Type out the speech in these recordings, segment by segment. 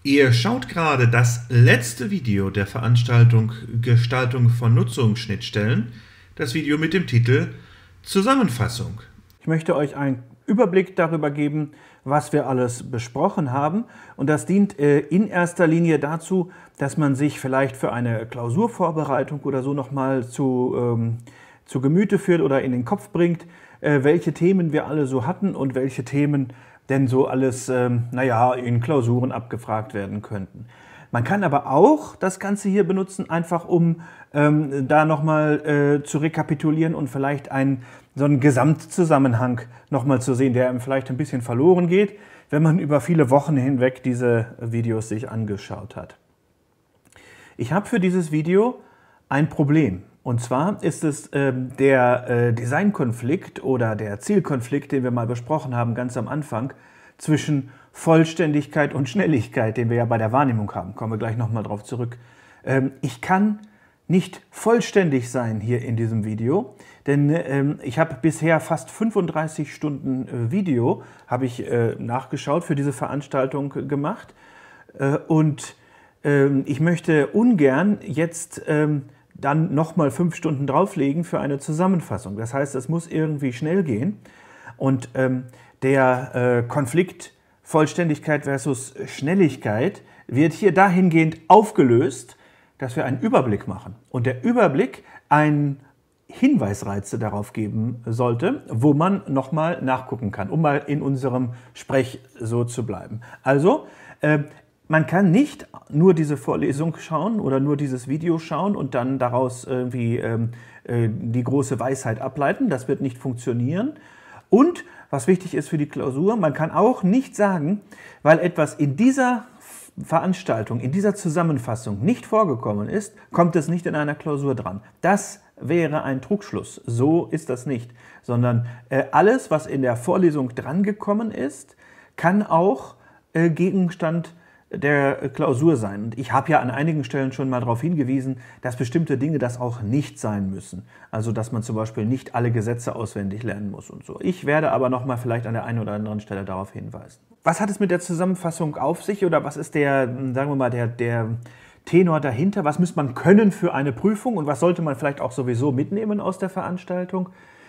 Ihr schaut gerade das letzte Video der Veranstaltung Gestaltung von Nutzungsschnittstellen, das Video mit dem Titel Zusammenfassung. Ich möchte euch einen Überblick darüber geben, was wir alles besprochen haben. Und das dient in erster Linie dazu, dass man sich vielleicht für eine Klausurvorbereitung oder so nochmal zu Gemüte führt oder in den Kopf bringt, welche Themen wir alle so hatten und welche Themen denn so alles in Klausuren abgefragt werden könnten. Man kann aber auch das Ganze hier benutzen, einfach um da nochmal zu rekapitulieren und vielleicht so einen Gesamtzusammenhang nochmal zu sehen, der einem vielleicht ein bisschen verloren geht, wenn man über viele Wochen hinweg diese Videos sich angeschaut hat. Ich habe für dieses Video ein Problem. Und zwar ist es der Designkonflikt oder der Zielkonflikt, den wir mal besprochen haben ganz am Anfang, zwischen Vollständigkeit und Schnelligkeit, den wir ja bei der Wahrnehmung haben. Kommen wir gleich nochmal drauf zurück. Ich kann nicht vollständig sein hier in diesem Video, denn ich habe bisher fast 35 Stunden Video, habe ich nachgeschaut, für diese Veranstaltung gemacht. Und ich möchte ungern jetzt dann nochmal 5 Stunden drauflegen für eine Zusammenfassung. Das heißt, es muss irgendwie schnell gehen. Und der Konflikt Vollständigkeit versus Schnelligkeit wird hier dahingehend aufgelöst, dass wir einen Überblick machen. Und der Überblick einen Hinweisreize darauf geben sollte, wo man nochmal nachgucken kann, um mal in unserem Sprech so zu bleiben. Also, man kann nicht nur diese Vorlesung schauen oder nur dieses Video schauen und dann daraus irgendwie die große Weisheit ableiten. Das wird nicht funktionieren. Und was wichtig ist für die Klausur, man kann auch nicht sagen, weil etwas in dieser Veranstaltung, in dieser Zusammenfassung nicht vorgekommen ist, kommt es nicht in einer Klausur dran. Das wäre ein Trugschluss. So ist das nicht. Sondern alles, was in der Vorlesung drangekommen ist, kann auch Gegenstand der Klausur sein. Und ich habe ja an einigen Stellen schon mal darauf hingewiesen, dass bestimmte Dinge das auch nicht sein müssen. Also dass man zum Beispiel nicht alle Gesetze auswendig lernen muss und so. Ich werde aber nochmal vielleicht an der einen oder anderen Stelle darauf hinweisen. Was hat es mit der Zusammenfassung auf sich oder was ist der, sagen wir mal, der Tenor dahinter? Was muss man können für eine Prüfung und was sollte man vielleicht auch sowieso mitnehmen aus der Veranstaltung?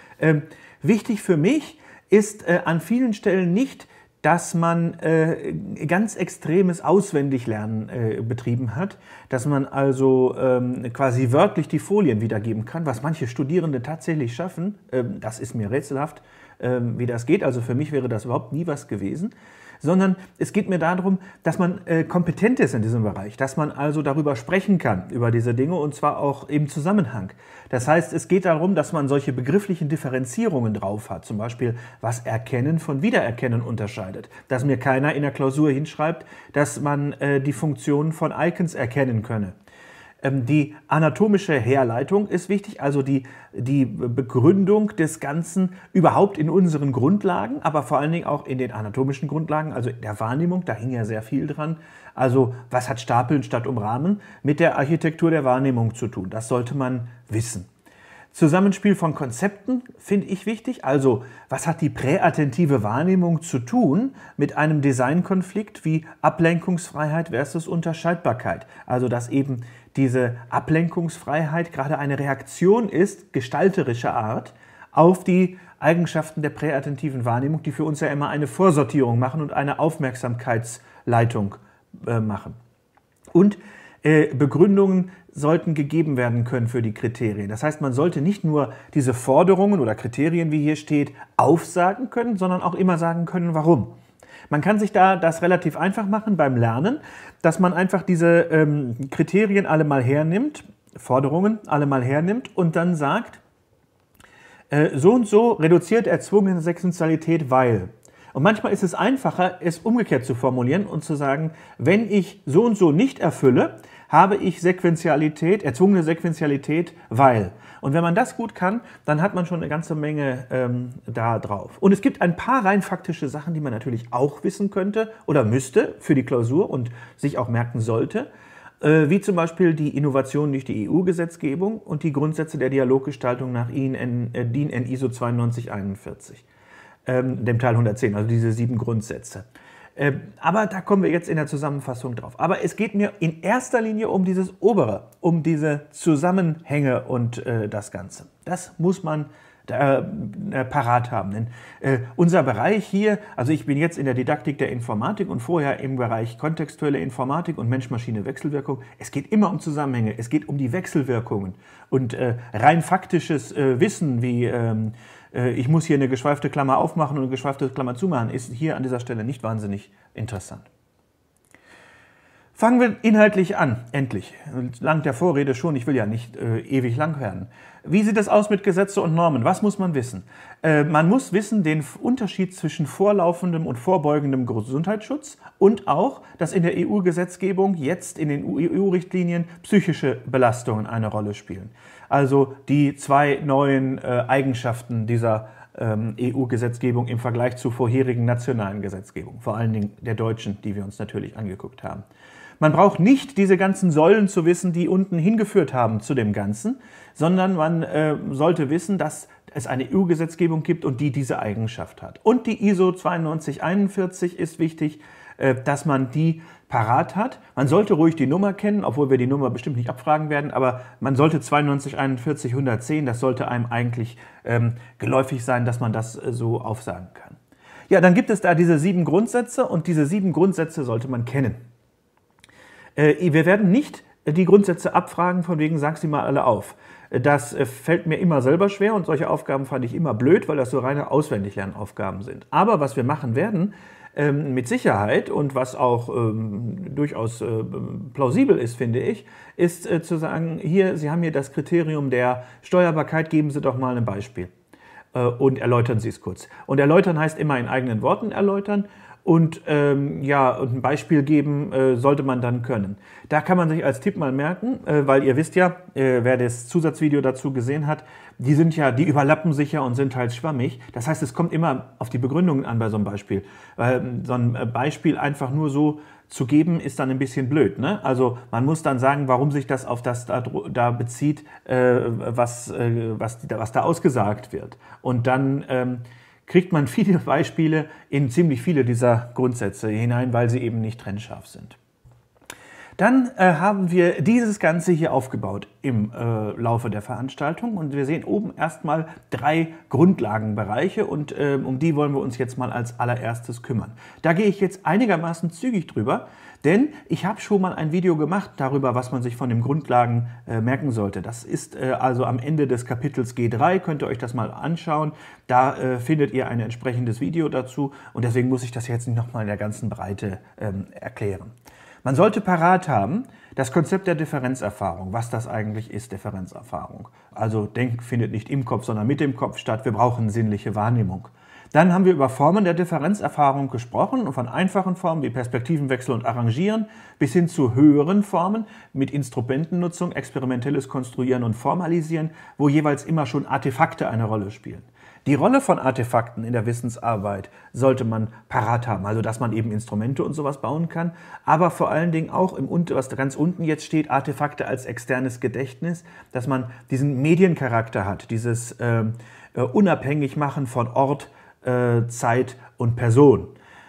Wichtig für mich ist an vielen Stellen nicht, dass man ganz extremes Auswendiglernen betrieben hat, dass man also quasi wörtlich die Folien wiedergeben kann, was manche Studierende tatsächlich schaffen. Das ist mir rätselhaft, wie das geht. Also für mich wäre das überhaupt nie was gewesen. Sondern es geht mir darum, dass man kompetent ist in diesem Bereich, dass man also darüber sprechen kann, über diese Dinge und zwar auch im Zusammenhang. Das heißt, es geht darum, dass man solche begrifflichen Differenzierungen drauf hat, zum Beispiel, was Erkennen von Wiedererkennen unterscheidet. Dass mir keiner in der Klausur hinschreibt, dass man die Funktionen von Icons erkennen könne. Die anatomische Herleitung ist wichtig, also die Begründung des Ganzen überhaupt in unseren Grundlagen, aber vor allen Dingen auch in den anatomischen Grundlagen, also der Wahrnehmung, da hing ja sehr viel dran. Also was hat Stapeln statt Umrahmen mit der Architektur der Wahrnehmung zu tun? Das sollte man wissen. Zusammenspiel von Konzepten finde ich wichtig. Also, was hat die präattentive Wahrnehmung zu tun mit einem Designkonflikt wie Ablenkungsfreiheit versus Unterscheidbarkeit? Also, dass eben diese Ablenkungsfreiheit gerade eine Reaktion ist, gestalterischer Art, auf die Eigenschaften der präattentiven Wahrnehmung, die für uns ja immer eine Vorsortierung machen und eine Aufmerksamkeitsleitung machen. Und Begründungen sollten gegeben werden können für die Kriterien. Das heißt, man sollte nicht nur diese Forderungen oder Kriterien, wie hier steht, aufsagen können, sondern auch immer sagen können, warum. Man kann sich da das relativ einfach machen beim Lernen, dass man einfach diese Kriterien alle mal hernimmt, Forderungen alle mal hernimmt und dann sagt, so und so reduziert erzwungene Sequenzialität, weil. Und manchmal ist es einfacher, es umgekehrt zu formulieren und zu sagen, wenn ich so und so nicht erfülle, habe ich Sequenzialität, erzwungene Sequenzialität, weil. Und wenn man das gut kann, dann hat man schon eine ganze Menge da drauf. Und es gibt ein paar rein faktische Sachen, die man natürlich auch wissen könnte oder müsste für die Klausur und sich auch merken sollte, wie zum Beispiel die Innovation durch die EU-Gesetzgebung und die Grundsätze der Dialoggestaltung nach DIN ISO 9241. Dem Teil 110, also diese 7 Grundsätze. Aber da kommen wir jetzt in der Zusammenfassung drauf. Aber es geht mir in erster Linie um dieses Obere, um diese Zusammenhänge und das Ganze. Das muss man parat haben. Denn unser Bereich hier, also ich bin jetzt in der Didaktik der Informatik und vorher im Bereich kontextuelle Informatik und Mensch-Maschine-Wechselwirkung. Es geht immer um Zusammenhänge, es geht um die Wechselwirkungen. Und rein faktisches Wissen, wie ich muss hier eine geschweifte Klammer aufmachen und eine geschweifte Klammer zumachen, ist hier an dieser Stelle nicht wahnsinnig interessant. Fangen wir inhaltlich an, endlich. Lang der Vorrede schon, ich will ja nicht ewig lang werden. Wie sieht es aus mit Gesetze und Normen? Was muss man wissen? Man muss wissen den Unterschied zwischen vorlaufendem und vorbeugendem Gesundheitsschutz und auch, dass in der EU-Gesetzgebung jetzt in den EU-Richtlinien psychische Belastungen eine Rolle spielen. Also die zwei neuen Eigenschaften dieser EU-Gesetzgebung im Vergleich zu vorherigen nationalen Gesetzgebungen, vor allen Dingen der deutschen, die wir uns natürlich angeguckt haben. Man braucht nicht diese ganzen Säulen zu wissen, die unten hingeführt haben zu dem Ganzen, sondern man sollte wissen, dass es eine EU-Gesetzgebung gibt und die diese Eigenschaft hat. Und die ISO 9241 ist wichtig, dass man die parat hat. Man sollte ruhig die Nummer kennen, obwohl wir die Nummer bestimmt nicht abfragen werden, aber man sollte 9241/110, das sollte einem eigentlich geläufig sein, dass man das so aufsagen kann. Ja, dann gibt es da diese 7 Grundsätze und diese 7 Grundsätze sollte man kennen. Wir werden nicht die Grundsätze abfragen, von wegen, sag sie mal alle auf. Das fällt mir immer selber schwer und solche Aufgaben fand ich immer blöd, weil das so reine Auswendiglernaufgaben sind. Aber was wir machen werden, mit Sicherheit und was auch durchaus plausibel ist, finde ich, ist zu sagen, hier, Sie haben hier das Kriterium der Steuerbarkeit, geben Sie doch mal ein Beispiel und erläutern Sie es kurz. Und erläutern heißt immer in eigenen Worten erläutern. Und ja, und ein Beispiel geben sollte man dann können. Da kann man sich als Tipp mal merken, weil ihr wisst ja, wer das Zusatzvideo dazu gesehen hat, die überlappen sich ja und sind halt schwammig. Das heißt, es kommt immer auf die Begründungen an bei so einem Beispiel. So ein Beispiel einfach nur so zu geben, ist dann ein bisschen blöd, ne? Also man muss dann sagen, warum sich das auf das da bezieht, was da ausgesagt wird. Und dann kriegt man viele Beispiele in ziemlich viele dieser Grundsätze hinein, weil sie eben nicht trennscharf sind. Dann haben wir dieses Ganze hier aufgebaut im Laufe der Veranstaltung und wir sehen oben erstmal 3 Grundlagenbereiche und um die wollen wir uns jetzt mal als allererstes kümmern. Da gehe ich jetzt einigermaßen zügig drüber, denn ich habe schon mal ein Video gemacht darüber, was man sich von den Grundlagen merken sollte. Das ist also am Ende des Kapitels G3, könnt ihr euch das mal anschauen. Da findet ihr ein entsprechendes Video dazu und deswegen muss ich das jetzt nicht nochmal in der ganzen Breite erklären. Man sollte parat haben das Konzept der Differenzerfahrung, was das eigentlich ist, Differenzerfahrung. Also Denken findet nicht im Kopf, sondern mit dem Kopf statt. Wir brauchen sinnliche Wahrnehmung. Dann haben wir über Formen der Differenzerfahrung gesprochen und von einfachen Formen wie Perspektivenwechsel und Arrangieren bis hin zu höheren Formen mit Instrumentennutzung, experimentelles Konstruieren und Formalisieren, wo jeweils immer schon Artefakte eine Rolle spielen. Die Rolle von Artefakten in der Wissensarbeit sollte man parat haben, also dass man eben Instrumente und sowas bauen kann, aber vor allen Dingen auch, was ganz unten jetzt steht, Artefakte als externes Gedächtnis, dass man diesen Mediencharakter hat, dieses unabhängig machen von Ort, Zeit und Person.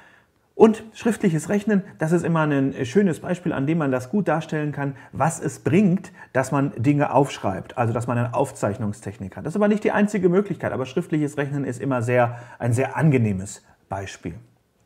Und schriftliches Rechnen, das ist immer ein schönes Beispiel, an dem man das gut darstellen kann, was es bringt, dass man Dinge aufschreibt, also dass man eine Aufzeichnungstechnik hat. Das ist aber nicht die einzige Möglichkeit, aber schriftliches Rechnen ist immer ein sehr angenehmes Beispiel.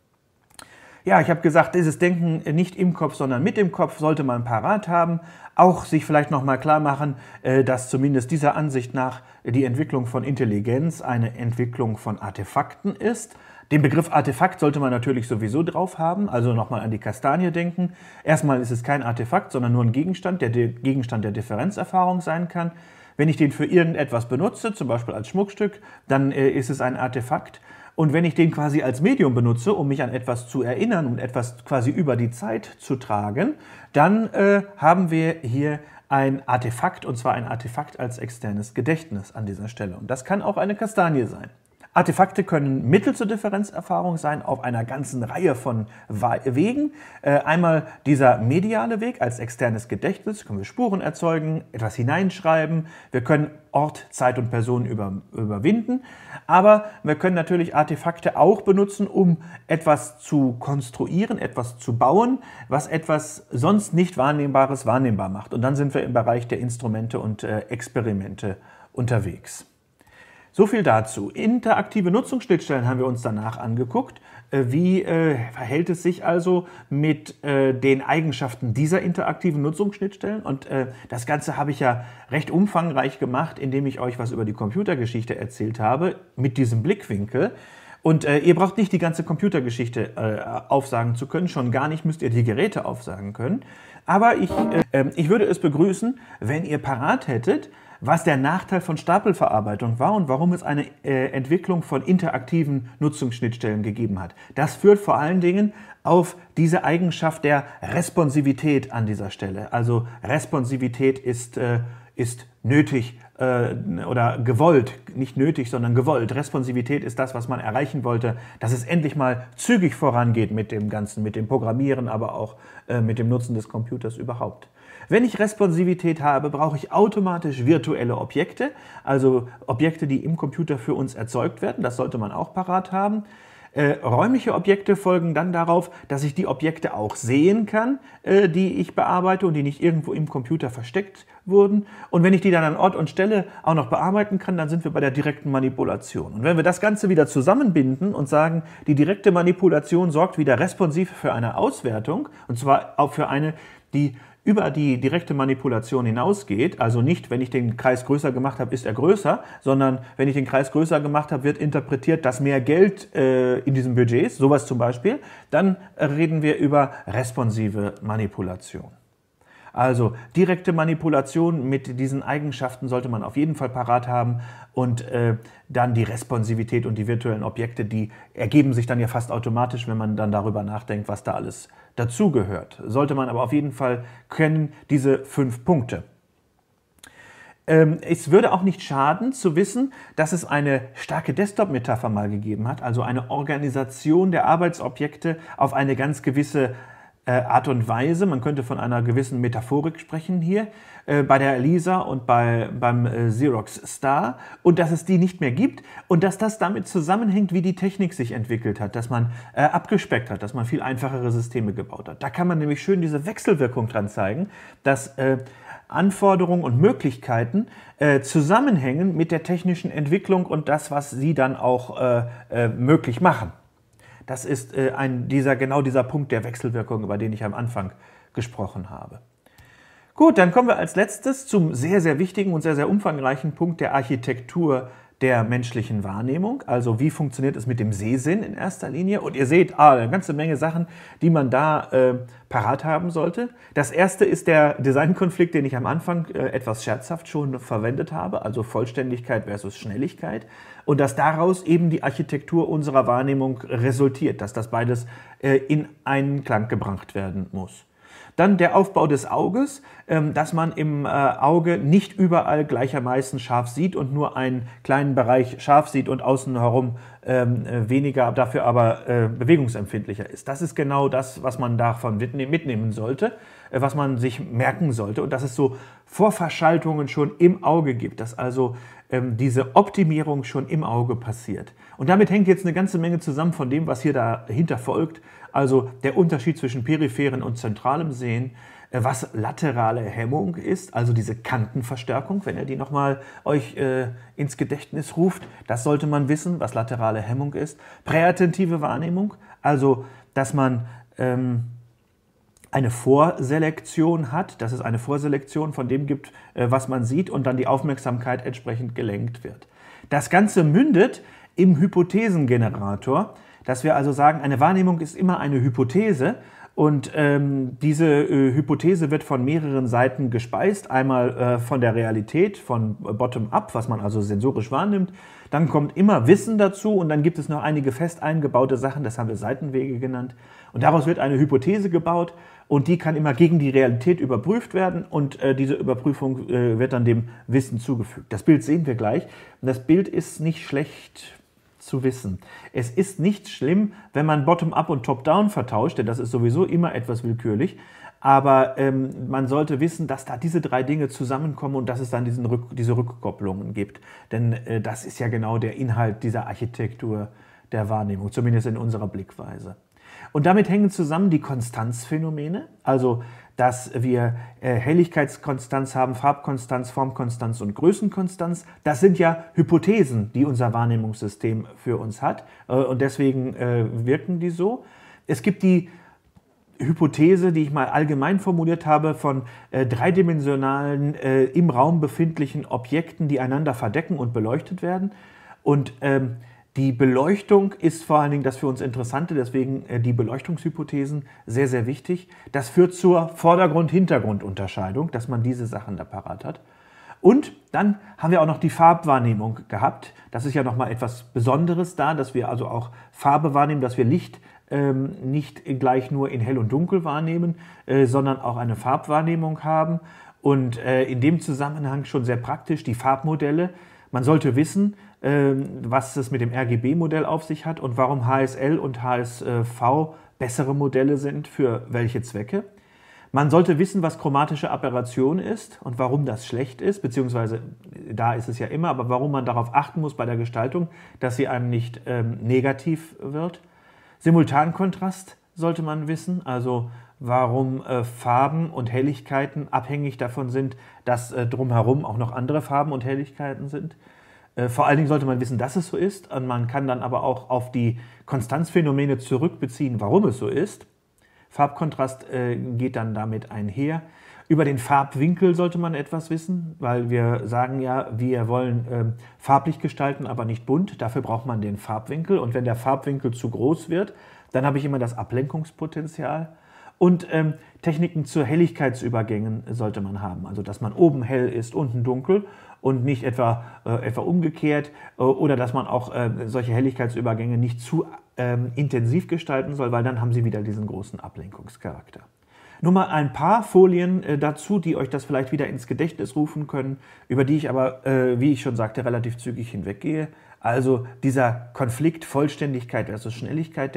Ja, ich habe gesagt, dieses Denken nicht im Kopf, sondern mit dem Kopf sollte man parat haben. Auch sich vielleicht nochmal klar machen, dass zumindest dieser Ansicht nach die Entwicklung von Intelligenz eine Entwicklung von Artefakten ist. Den Begriff Artefakt sollte man natürlich sowieso drauf haben, also nochmal an die Kastanie denken. Erstmal ist es kein Artefakt, sondern nur ein Gegenstand, der Gegenstand der Differenzerfahrung sein kann. Wenn ich den für irgendetwas benutze, zum Beispiel als Schmuckstück, dann ist es ein Artefakt. Und wenn ich den quasi als Medium benutze, um mich an etwas zu erinnern und etwas quasi über die Zeit zu tragen, dann haben wir hier ein Artefakt, und zwar ein Artefakt als externes Gedächtnis an dieser Stelle. Und das kann auch eine Kastanie sein. Artefakte können Mittel zur Differenzerfahrung sein auf einer ganzen Reihe von Wegen. Einmal dieser mediale Weg als externes Gedächtnis, können wir Spuren erzeugen, etwas hineinschreiben, wir können Ort, Zeit und Person überwinden, aber wir können natürlich Artefakte auch benutzen, um etwas zu konstruieren, etwas zu bauen, was etwas sonst nicht Wahrnehmbares wahrnehmbar macht. Und dann sind wir im Bereich der Instrumente und Experimente unterwegs. So viel dazu. Interaktive Nutzungsschnittstellen haben wir uns danach angeguckt. Wie verhält es sich also mit den Eigenschaften dieser interaktiven Nutzungsschnittstellen? Und das Ganze habe ich ja recht umfangreich gemacht, indem ich euch was über die Computergeschichte erzählt habe, mit diesem Blickwinkel. Und ihr braucht nicht die ganze Computergeschichte aufsagen zu können, schon gar nicht müsst ihr die Geräte aufsagen können. Aber ich würde es begrüßen, wenn ihr parat hättet, was der Nachteil von Stapelverarbeitung war und warum es eine Entwicklung von interaktiven Nutzungsschnittstellen gegeben hat. Das führt vor allen Dingen auf diese Eigenschaft der Responsivität an dieser Stelle. Also Responsivität ist nötig oder gewollt, nicht nötig, sondern gewollt. Responsivität ist das, was man erreichen wollte, dass es endlich mal zügig vorangeht mit dem Ganzen, mit dem Programmieren, aber auch mit dem Nutzen des Computers überhaupt. Wenn ich Responsivität habe, brauche ich automatisch virtuelle Objekte, also Objekte, die im Computer für uns erzeugt werden. Das sollte man auch parat haben. Räumliche Objekte folgen dann darauf, dass ich die Objekte auch sehen kann, die ich bearbeite und die nicht irgendwo im Computer versteckt wurden. Und wenn ich die dann an Ort und Stelle auch noch bearbeiten kann, dann sind wir bei der direkten Manipulation. Und wenn wir das Ganze wieder zusammenbinden und sagen, die direkte Manipulation sorgt wieder responsiv für eine Auswertung, und zwar auch für eine, die über die direkte Manipulation hinausgeht, also nicht, wenn ich den Kreis größer gemacht habe, ist er größer, sondern wenn ich den Kreis größer gemacht habe, wird interpretiert, dass mehr Geld in diesem Budget ist, sowas zum Beispiel, dann reden wir über responsive Manipulation. Also direkte Manipulation mit diesen Eigenschaften sollte man auf jeden Fall parat haben und dann die Responsivität und die virtuellen Objekte, die ergeben sich dann ja fast automatisch, wenn man dann darüber nachdenkt, was da alles dazugehört. Sollte man aber auf jeden Fall kennen, diese 5 Punkte. Es würde auch nicht schaden zu wissen, dass es eine starke Desktop-Metapher mal gegeben hat, also eine Organisation der Arbeitsobjekte auf eine ganz gewisse Art und Weise. Man könnte von einer gewissen Metaphorik sprechen hier, bei der Lisa und beim Xerox Star, und dass es die nicht mehr gibt und dass das damit zusammenhängt, wie die Technik sich entwickelt hat, dass man abgespeckt hat, dass man viel einfachere Systeme gebaut hat. Da kann man nämlich schön diese Wechselwirkung dran zeigen, dass Anforderungen und Möglichkeiten zusammenhängen mit der technischen Entwicklung und das, was sie dann auch möglich machen. Das ist genau dieser Punkt der Wechselwirkung, über den ich am Anfang gesprochen habe. Gut, dann kommen wir als letztes zum sehr, sehr wichtigen und sehr, sehr umfangreichen Punkt der Architektur der menschlichen Wahrnehmung. Also wie funktioniert es mit dem Sehsinn in erster Linie? Und ihr seht eine ganze Menge Sachen, die man da parat haben sollte. Das erste ist der Designkonflikt, den ich am Anfang etwas scherzhaft schon verwendet habe, also Vollständigkeit versus Schnelligkeit. Und dass daraus eben die Architektur unserer Wahrnehmung resultiert, dass das beides in einen Klang gebracht werden muss. Dann der Aufbau des Auges, dass man im Auge nicht überall gleichermaßen scharf sieht und nur einen kleinen Bereich scharf sieht und außen herum weniger, dafür aber bewegungsempfindlicher ist. Das ist genau das, was man davon mitnehmen sollte, was man sich merken sollte und dass es so Vorverschaltungen schon im Auge gibt, dass also diese Optimierung schon im Auge passiert. Und damit hängt jetzt eine ganze Menge zusammen von dem, was hier dahinter folgt, also der Unterschied zwischen peripheren und zentralem Sehen, was laterale Hemmung ist, also diese Kantenverstärkung, wenn ihr die nochmal euch ins Gedächtnis ruft, das sollte man wissen, was laterale Hemmung ist. Präattentive Wahrnehmung, also dass man eine Vorselektion hat, dass es eine Vorselektion von dem gibt, was man sieht und dann die Aufmerksamkeit entsprechend gelenkt wird. Das Ganze mündet im Hypothesengenerator, dass wir also sagen, eine Wahrnehmung ist immer eine Hypothese und diese Hypothese wird von mehreren Seiten gespeist, einmal von der Realität, von bottom-up, was man also sensorisch wahrnimmt, dann kommt immer Wissen dazu und dann gibt es noch einige fest eingebaute Sachen, das haben wir Seitenwege genannt und daraus wird eine Hypothese gebaut und die kann immer gegen die Realität überprüft werden und diese Überprüfung wird dann dem Wissen zugefügt. Das Bild sehen wir gleich und das Bild ist nicht schlecht zu wissen. Es ist nicht schlimm, wenn man Bottom-up und Top-down vertauscht, denn das ist sowieso immer etwas willkürlich. Aber man sollte wissen, dass da diese drei Dinge zusammenkommen und dass es dann diese Rückkopplungen gibt. Denn das ist ja genau der Inhalt dieser Architektur der Wahrnehmung, zumindest in unserer Blickweise. Und damit hängen zusammen die Konstanzphänomene, also dass wir Helligkeitskonstanz haben, Farbkonstanz, Formkonstanz und Größenkonstanz. Das sind ja Hypothesen, die unser Wahrnehmungssystem für uns hat und deswegen wirken die so. Es gibt die Hypothese, die ich mal allgemein formuliert habe, von dreidimensionalen, im Raum befindlichen Objekten, die einander verdecken und beleuchtet werden. Und die Beleuchtung ist vor allen Dingen das für uns Interessante, deswegen die Beleuchtungshypothesen sehr, sehr wichtig. Das führt zur Vordergrund-Hintergrund-Unterscheidung, dass man diese Sachen da parat hat. Und dann haben wir auch noch die Farbwahrnehmung gehabt. Das ist ja nochmal etwas Besonderes da, dass wir also auch Farbe wahrnehmen, dass wir Licht nicht gleich nur in hell und dunkel wahrnehmen, sondern auch eine Farbwahrnehmung haben. Und in dem Zusammenhang schon sehr praktisch die Farbmodelle. Man sollte wissen, was es mit dem RGB-Modell auf sich hat und warum HSL und HSV bessere Modelle sind für welche Zwecke. Man sollte wissen, was chromatische Aberration ist und warum das schlecht ist, beziehungsweise da ist es ja immer, aber warum man darauf achten muss bei der Gestaltung, dass sie einem nicht negativ wird. Simultankontrast sollte man wissen, also warum Farben und Helligkeiten abhängig davon sind, dass drumherum auch noch andere Farben und Helligkeiten sind. Vor allen Dingen sollte man wissen, dass es so ist. Und man kann dann aber auch auf die Konstanzphänomene zurückbeziehen, warum es so ist. Farbkontrast geht dann damit einher. Über den Farbwinkel sollte man etwas wissen, weil wir sagen ja, wir wollen farblich gestalten, aber nicht bunt. Dafür braucht man den Farbwinkel. Und wenn der Farbwinkel zu groß wird, dann habe ich immer das Ablenkungspotenzial. Und Techniken zur Helligkeitsübergängen sollte man haben. Also dass man oben hell ist, unten dunkel und nicht etwa umgekehrt. Oder dass man auch solche Helligkeitsübergänge nicht zu intensiv gestalten soll, weil dann haben sie wieder diesen großen Ablenkungscharakter. Nur mal ein paar Folien dazu, die euch das vielleicht wieder ins Gedächtnis rufen können, über die ich aber, wie ich schon sagte, relativ zügig hinweggehe. Also dieser Konflikt Vollständigkeit versus Schnelligkeit,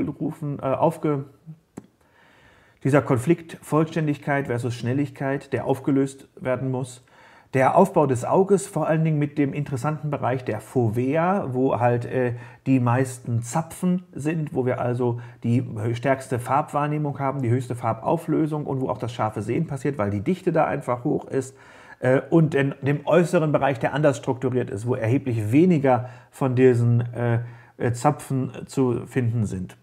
dieser Konflikt Vollständigkeit versus Schnelligkeit, der aufgelöst werden muss. Der Aufbau des Auges, vor allen Dingen mit dem interessanten Bereich der Fovea, wo halt die meisten Zapfen sind, wo wir also die stärkste Farbwahrnehmung haben, die höchste Farbauflösung und wo auch das scharfe Sehen passiert, weil die Dichte da einfach hoch ist. Und in dem äußeren Bereich, der anders strukturiert ist, wo erheblich weniger von diesen Zapfen zu finden sind.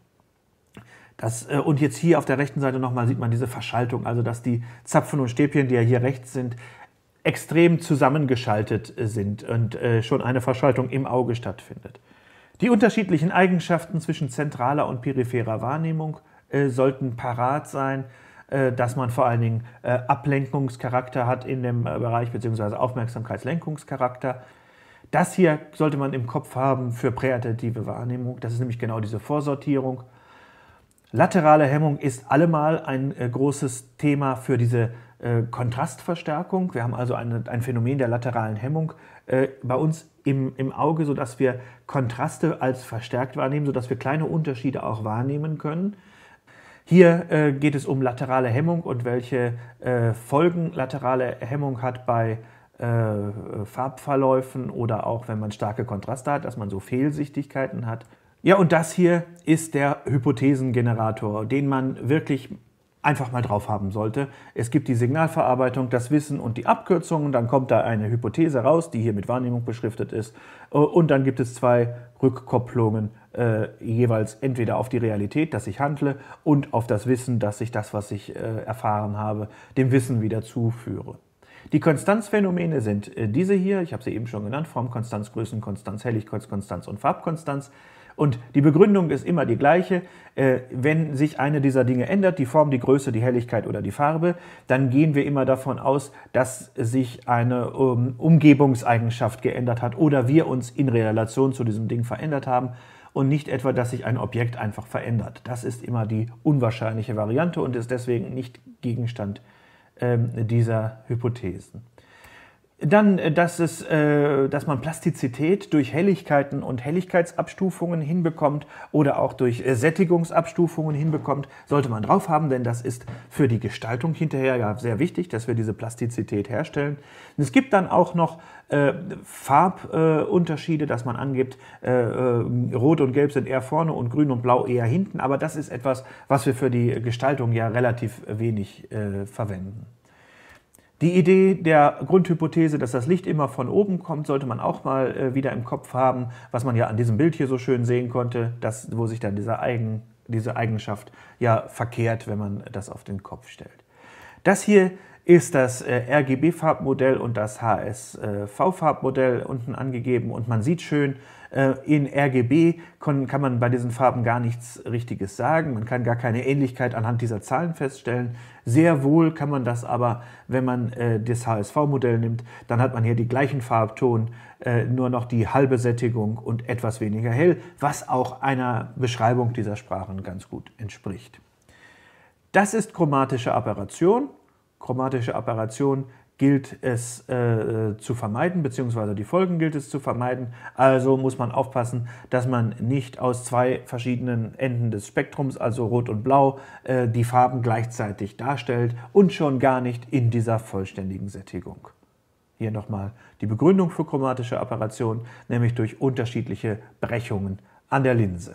Und jetzt hier auf der rechten Seite nochmal sieht man diese Verschaltung, also dass die Zapfen und Stäbchen, die ja hier rechts sind, extrem zusammengeschaltet sind und schon eine Verschaltung im Auge stattfindet. Die unterschiedlichen Eigenschaften zwischen zentraler und peripherer Wahrnehmung sollten parat sein, dass man vor allen Dingen Ablenkungscharakter hat in dem Bereich bzw. Aufmerksamkeitslenkungscharakter. Das hier sollte man im Kopf haben für präattentive Wahrnehmung, das ist nämlich genau diese Vorsortierung. Laterale Hemmung ist allemal ein großes Thema für diese Kontrastverstärkung. Wir haben also ein Phänomen der lateralen Hemmung bei uns im Auge, sodass wir Kontraste als verstärkt wahrnehmen, sodass wir kleine Unterschiede auch wahrnehmen können. Hier geht es um laterale Hemmung und welche Folgen laterale Hemmung hat bei Farbverläufen oder auch wenn man starke Kontraste hat, dass man so Fehlsichtigkeiten hat. Ja, und das hier ist der Hypothesengenerator, den man wirklich einfach mal drauf haben sollte. Es gibt die Signalverarbeitung, das Wissen und die Abkürzungen, dann kommt da eine Hypothese raus, die hier mit Wahrnehmung beschriftet ist und dann gibt es zwei Rückkopplungen, jeweils entweder auf die Realität, dass ich handle und auf das Wissen, dass ich das, was ich erfahren habe, dem Wissen wieder zuführe. Die Konstanzphänomene sind diese hier, ich habe sie eben schon genannt, Formkonstanz, Größenkonstanz, Helligkeitskonstanz und Farbkonstanz. Und die Begründung ist immer die gleiche. Wenn sich eine dieser Dinge ändert, die Form, die Größe, die Helligkeit oder die Farbe, dann gehen wir immer davon aus, dass sich eine Umgebungseigenschaft geändert hat oder wir uns in Relation zu diesem Ding verändert haben und nicht etwa, dass sich ein Objekt einfach verändert. Das ist immer die unwahrscheinliche Variante und ist deswegen nicht Gegenstand dieser Hypothesen. Dann, dass man Plastizität durch Helligkeiten und Helligkeitsabstufungen hinbekommt oder auch durch Sättigungsabstufungen hinbekommt, sollte man drauf haben, denn das ist für die Gestaltung hinterher ja sehr wichtig, dass wir diese Plastizität herstellen. Und es gibt dann auch noch Farbunterschiede, dass man angibt, Rot und Gelb sind eher vorne und Grün und Blau eher hinten, aber das ist etwas, was wir für die Gestaltung ja relativ wenig verwenden. Die Idee der Grundhypothese, dass das Licht immer von oben kommt, sollte man auch mal wieder im Kopf haben, was man ja an diesem Bild hier so schön sehen konnte, wo sich dann diese Eigenschaft ja verkehrt, wenn man das auf den Kopf stellt. Das hier ist das RGB-Farbmodell und das HSV-Farbmodell unten angegeben und man sieht schön, in RGB kann man bei diesen Farben gar nichts Richtiges sagen, man kann gar keine Ähnlichkeit anhand dieser Zahlen feststellen. Sehr wohl kann man das aber, wenn man das HSV-Modell nimmt, dann hat man hier die gleichen Farbton, nur noch die halbe Sättigung und etwas weniger hell, was auch einer Beschreibung dieser Sprachen ganz gut entspricht. Das ist chromatische Aberration. Chromatische Aberration gilt es zu vermeiden, beziehungsweise die Folgen gilt es zu vermeiden. Also muss man aufpassen, dass man nicht aus zwei verschiedenen Enden des Spektrums, also Rot und Blau, die Farben gleichzeitig darstellt und schon gar nicht in dieser vollständigen Sättigung. Hier nochmal die Begründung für chromatische Aberration, nämlich durch unterschiedliche Brechungen an der Linse.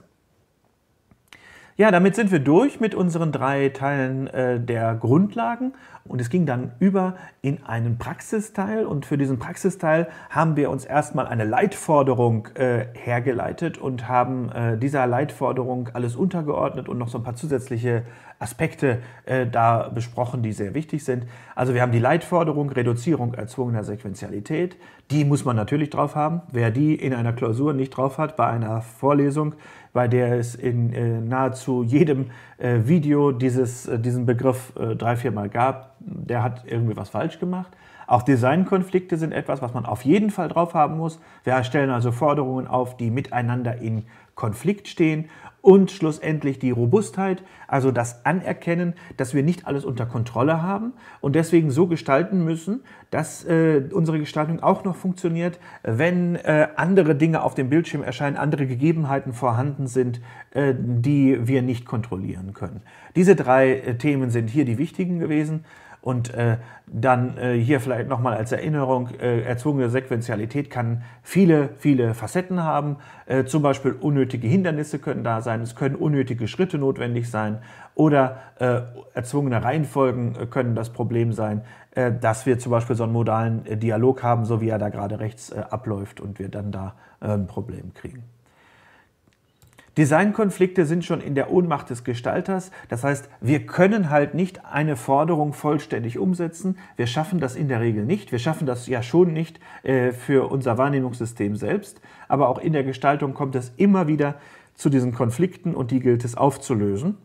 Ja, damit sind wir durch mit unseren 3 Teilen der Grundlagen und es ging dann über in einen Praxisteil und für diesen Praxisteil haben wir uns erstmal eine Leitforderung hergeleitet und haben dieser Leitforderung alles untergeordnet und noch so ein paar zusätzliche Aspekte da besprochen, die sehr wichtig sind. Also wir haben die Leitforderung, Reduzierung erzwungener Sequenzialität, die muss man natürlich drauf haben. Wer die in einer Klausur nicht drauf hat, bei einer Vorlesung, bei der es in nahezu jedem Video diesen Begriff 3-4 Mal gab, der hat irgendwie was falsch gemacht. Auch Designkonflikte sind etwas, was man auf jeden Fall drauf haben muss. Wir stellen also Forderungen auf, die miteinander in Konflikt stehen. Und schlussendlich die Robustheit, also das Anerkennen, dass wir nicht alles unter Kontrolle haben und deswegen so gestalten müssen, dass unsere Gestaltung auch noch funktioniert, wenn andere Dinge auf dem Bildschirm erscheinen, andere Gegebenheiten vorhanden sind, die wir nicht kontrollieren können. Diese 3 Themen sind hier die wichtigen gewesen. Und dann hier vielleicht nochmal als Erinnerung, erzwungene Sequenzialität kann viele, viele Facetten haben. Zum Beispiel unnötige Hindernisse können da sein, es können unnötige Schritte notwendig sein oder erzwungene Reihenfolgen können das Problem sein, dass wir zum Beispiel so einen modalen Dialog haben, so wie er da gerade rechts abläuft und wir dann da ein Problem kriegen. Designkonflikte sind schon in der Ohnmacht des Gestalters, das heißt, wir können halt nicht eine Forderung vollständig umsetzen, wir schaffen das in der Regel nicht, wir schaffen das ja schon nicht für unser Wahrnehmungssystem selbst, aber auch in der Gestaltung kommt es immer wieder zu diesen Konflikten und die gilt es aufzulösen.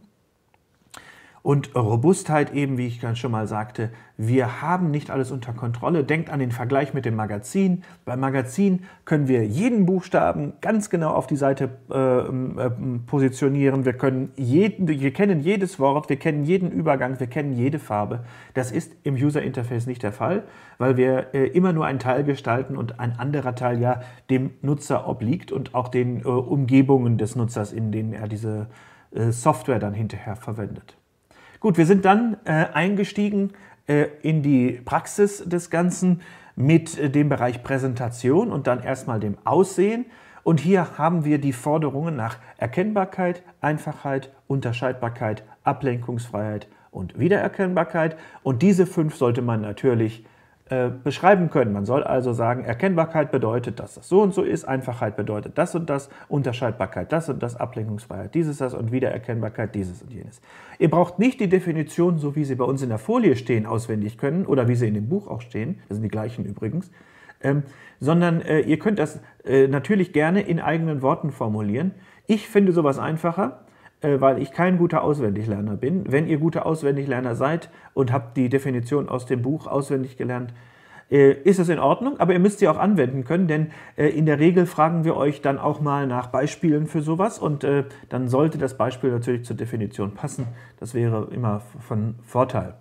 Und Robustheit eben, wie ich ganz schon mal sagte, wir haben nicht alles unter Kontrolle. Denkt an den Vergleich mit dem Magazin. Beim Magazin können wir jeden Buchstaben ganz genau auf die Seite positionieren. Wir kennen jedes Wort, wir kennen jeden Übergang, wir kennen jede Farbe. Das ist im User Interface nicht der Fall, weil wir immer nur einen Teil gestalten und ein anderer Teil ja dem Nutzer obliegt und auch den Umgebungen des Nutzers, in denen er diese Software dann hinterher verwendet. Gut, wir sind dann eingestiegen in die Praxis des Ganzen mit dem Bereich Präsentation und dann erstmal dem Aussehen. Und hier haben wir die Forderungen nach Erkennbarkeit, Einfachheit, Unterscheidbarkeit, Ablenkungsfreiheit und Wiedererkennbarkeit. Und diese 5 sollte man natürlich beschreiben können. Man soll also sagen, Erkennbarkeit bedeutet, dass das so und so ist, Einfachheit bedeutet das und das, Unterscheidbarkeit das und das, Ablenkungsfreiheit dieses, das und Wiedererkennbarkeit dieses und jenes. Ihr braucht nicht die Definition, so wie sie bei uns in der Folie stehen, auswendig können oder wie sie in dem Buch auch stehen, das sind die gleichen übrigens, sondern ihr könnt das natürlich gerne in eigenen Worten formulieren. Ich finde sowas einfacher, weil ich kein guter Auswendiglerner bin. Wenn ihr gute Auswendiglerner seid und habt die Definition aus dem Buch auswendig gelernt, ist es in Ordnung, aber ihr müsst sie auch anwenden können, denn in der Regel fragen wir euch dann auch mal nach Beispielen für sowas und dann sollte das Beispiel natürlich zur Definition passen. Das wäre immer von Vorteil.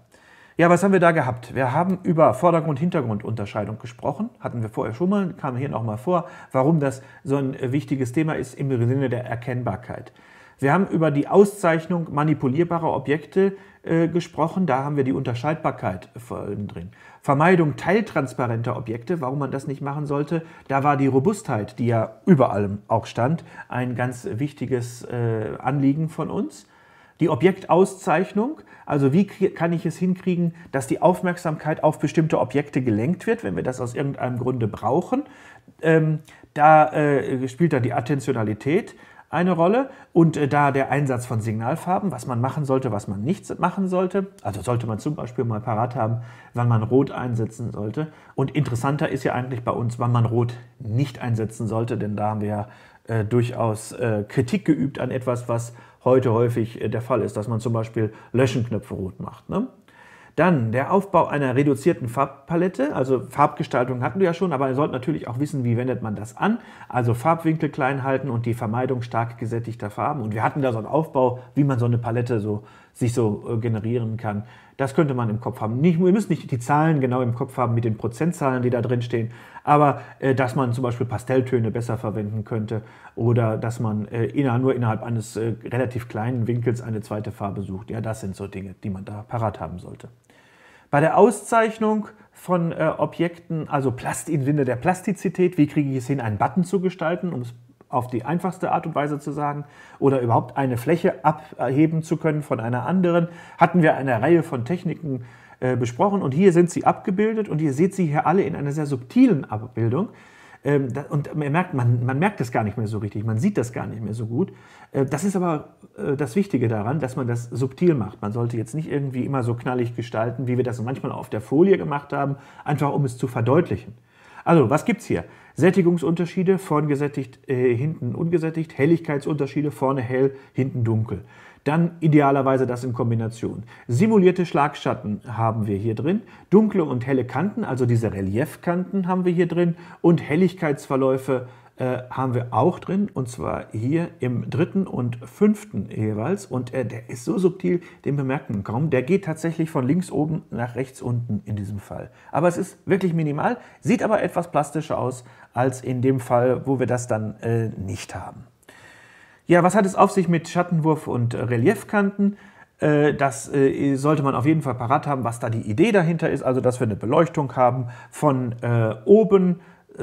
Ja, was haben wir da gehabt? Wir haben über Vordergrund-Hintergrund-Unterscheidung gesprochen, hatten wir vorher schon mal, kam hier nochmal vor, warum das so ein wichtiges Thema ist im Sinne der Erkennbarkeit. Wir haben über die Auszeichnung manipulierbarer Objekte gesprochen, da haben wir die Unterscheidbarkeit drin. Vermeidung teiltransparenter Objekte, warum man das nicht machen sollte, da war die Robustheit, die ja überall auch stand, ein ganz wichtiges Anliegen von uns. Die Objektauszeichnung, also wie kann ich es hinkriegen, dass die Aufmerksamkeit auf bestimmte Objekte gelenkt wird, wenn wir das aus irgendeinem Grunde brauchen. Da spielt da die Attentionalität eine Rolle und da der Einsatz von Signalfarben, was man machen sollte, was man nicht machen sollte. Also sollte man zum Beispiel mal parat haben, wann man Rot einsetzen sollte. Und interessanter ist ja eigentlich bei uns, wann man Rot nicht einsetzen sollte, denn da haben wir ja durchaus Kritik geübt an etwas, was heute häufig der Fall ist, dass man zum Beispiel Löschenknöpfe rot macht. Ne? Dann der Aufbau einer reduzierten Farbpalette, also Farbgestaltung hatten wir ja schon, aber ihr sollt natürlich auch wissen, wie wendet man das an. Also Farbwinkel klein halten und die Vermeidung stark gesättigter Farben. Und wir hatten da so einen Aufbau, wie man so eine Palette sich so generieren kann. Das könnte man im Kopf haben. Ihr müsst nicht die Zahlen genau im Kopf haben mit den Prozentzahlen, die da drin stehen, aber dass man zum Beispiel Pastelltöne besser verwenden könnte oder dass man nur innerhalb eines relativ kleinen Winkels eine zweite Farbe sucht. Ja, das sind so Dinge, die man da parat haben sollte. Bei der Auszeichnung von Objekten, also im Sinne der Plastizität, wie kriege ich es hin, einen Button zu gestalten, um es auf die einfachste Art und Weise zu sagen, oder überhaupt eine Fläche abheben zu können von einer anderen, hatten wir eine Reihe von Techniken besprochen und hier sind sie abgebildet und ihr seht sie hier alle in einer sehr subtilen Abbildung. Und man merkt es gar nicht mehr so richtig, man sieht das gar nicht mehr so gut. Das ist aber das Wichtige daran, dass man das subtil macht. Man sollte jetzt nicht irgendwie immer so knallig gestalten, wie wir das manchmal auf der Folie gemacht haben, einfach um es zu verdeutlichen. Also, was gibt es hier? Sättigungsunterschiede, vorn gesättigt, hinten ungesättigt, Helligkeitsunterschiede, vorne hell, hinten dunkel. Dann idealerweise das in Kombination. Simulierte Schlagschatten haben wir hier drin, dunkle und helle Kanten, also diese Reliefkanten haben wir hier drin und Helligkeitsverläufe haben wir auch drin, und zwar hier im 3. und 5. jeweils. Und der ist so subtil, den bemerkt man kaum. Der geht tatsächlich von links oben nach rechts unten in diesem Fall. Aber es ist wirklich minimal, sieht aber etwas plastischer aus als in dem Fall, wo wir das dann nicht haben. Ja, was hat es auf sich mit Schattenwurf und Reliefkanten? Das sollte man auf jeden Fall parat haben, was da die Idee dahinter ist. Also, dass wir eine Beleuchtung haben von oben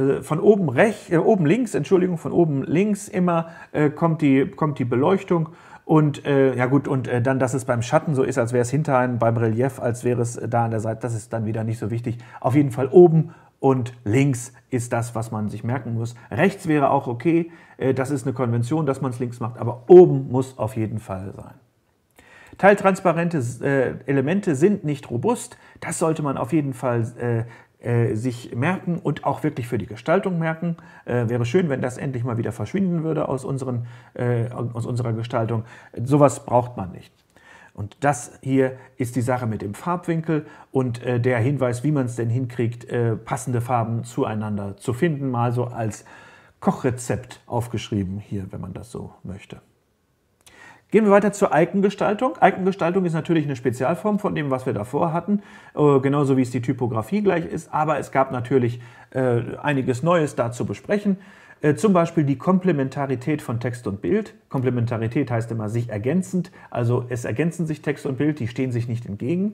links immer kommt die Beleuchtung und ja gut, und dann, dass es beim Schatten so ist, als wäre es hinter einem, beim Relief, als wäre es da an der Seite, das ist dann wieder nicht so wichtig. Auf jeden Fall oben und links ist das, was man sich merken muss. Rechts wäre auch okay, das ist eine Konvention, dass man es links macht, aber oben muss auf jeden Fall sein. Teiltransparente Elemente sind nicht robust, das sollte man auf jeden Fall sich merken und auch wirklich für die Gestaltung merken. Wäre schön, wenn das endlich mal wieder verschwinden würde aus unserer Gestaltung. Sowas braucht man nicht. Und das hier ist die Sache mit dem Farbwinkel und der Hinweis, wie man es denn hinkriegt, passende Farben zueinander zu finden, mal so als Kochrezept aufgeschrieben hier, wenn man das so möchte. Gehen wir weiter zur Icongestaltung. Icongestaltung ist natürlich eine Spezialform von dem, was wir davor hatten, genauso wie es die Typografie gleich ist, aber es gab natürlich einiges Neues da zu besprechen. Zum Beispiel die Komplementarität von Text und Bild. Komplementarität heißt immer sich ergänzend, also es ergänzen sich Text und Bild, die stehen sich nicht entgegen.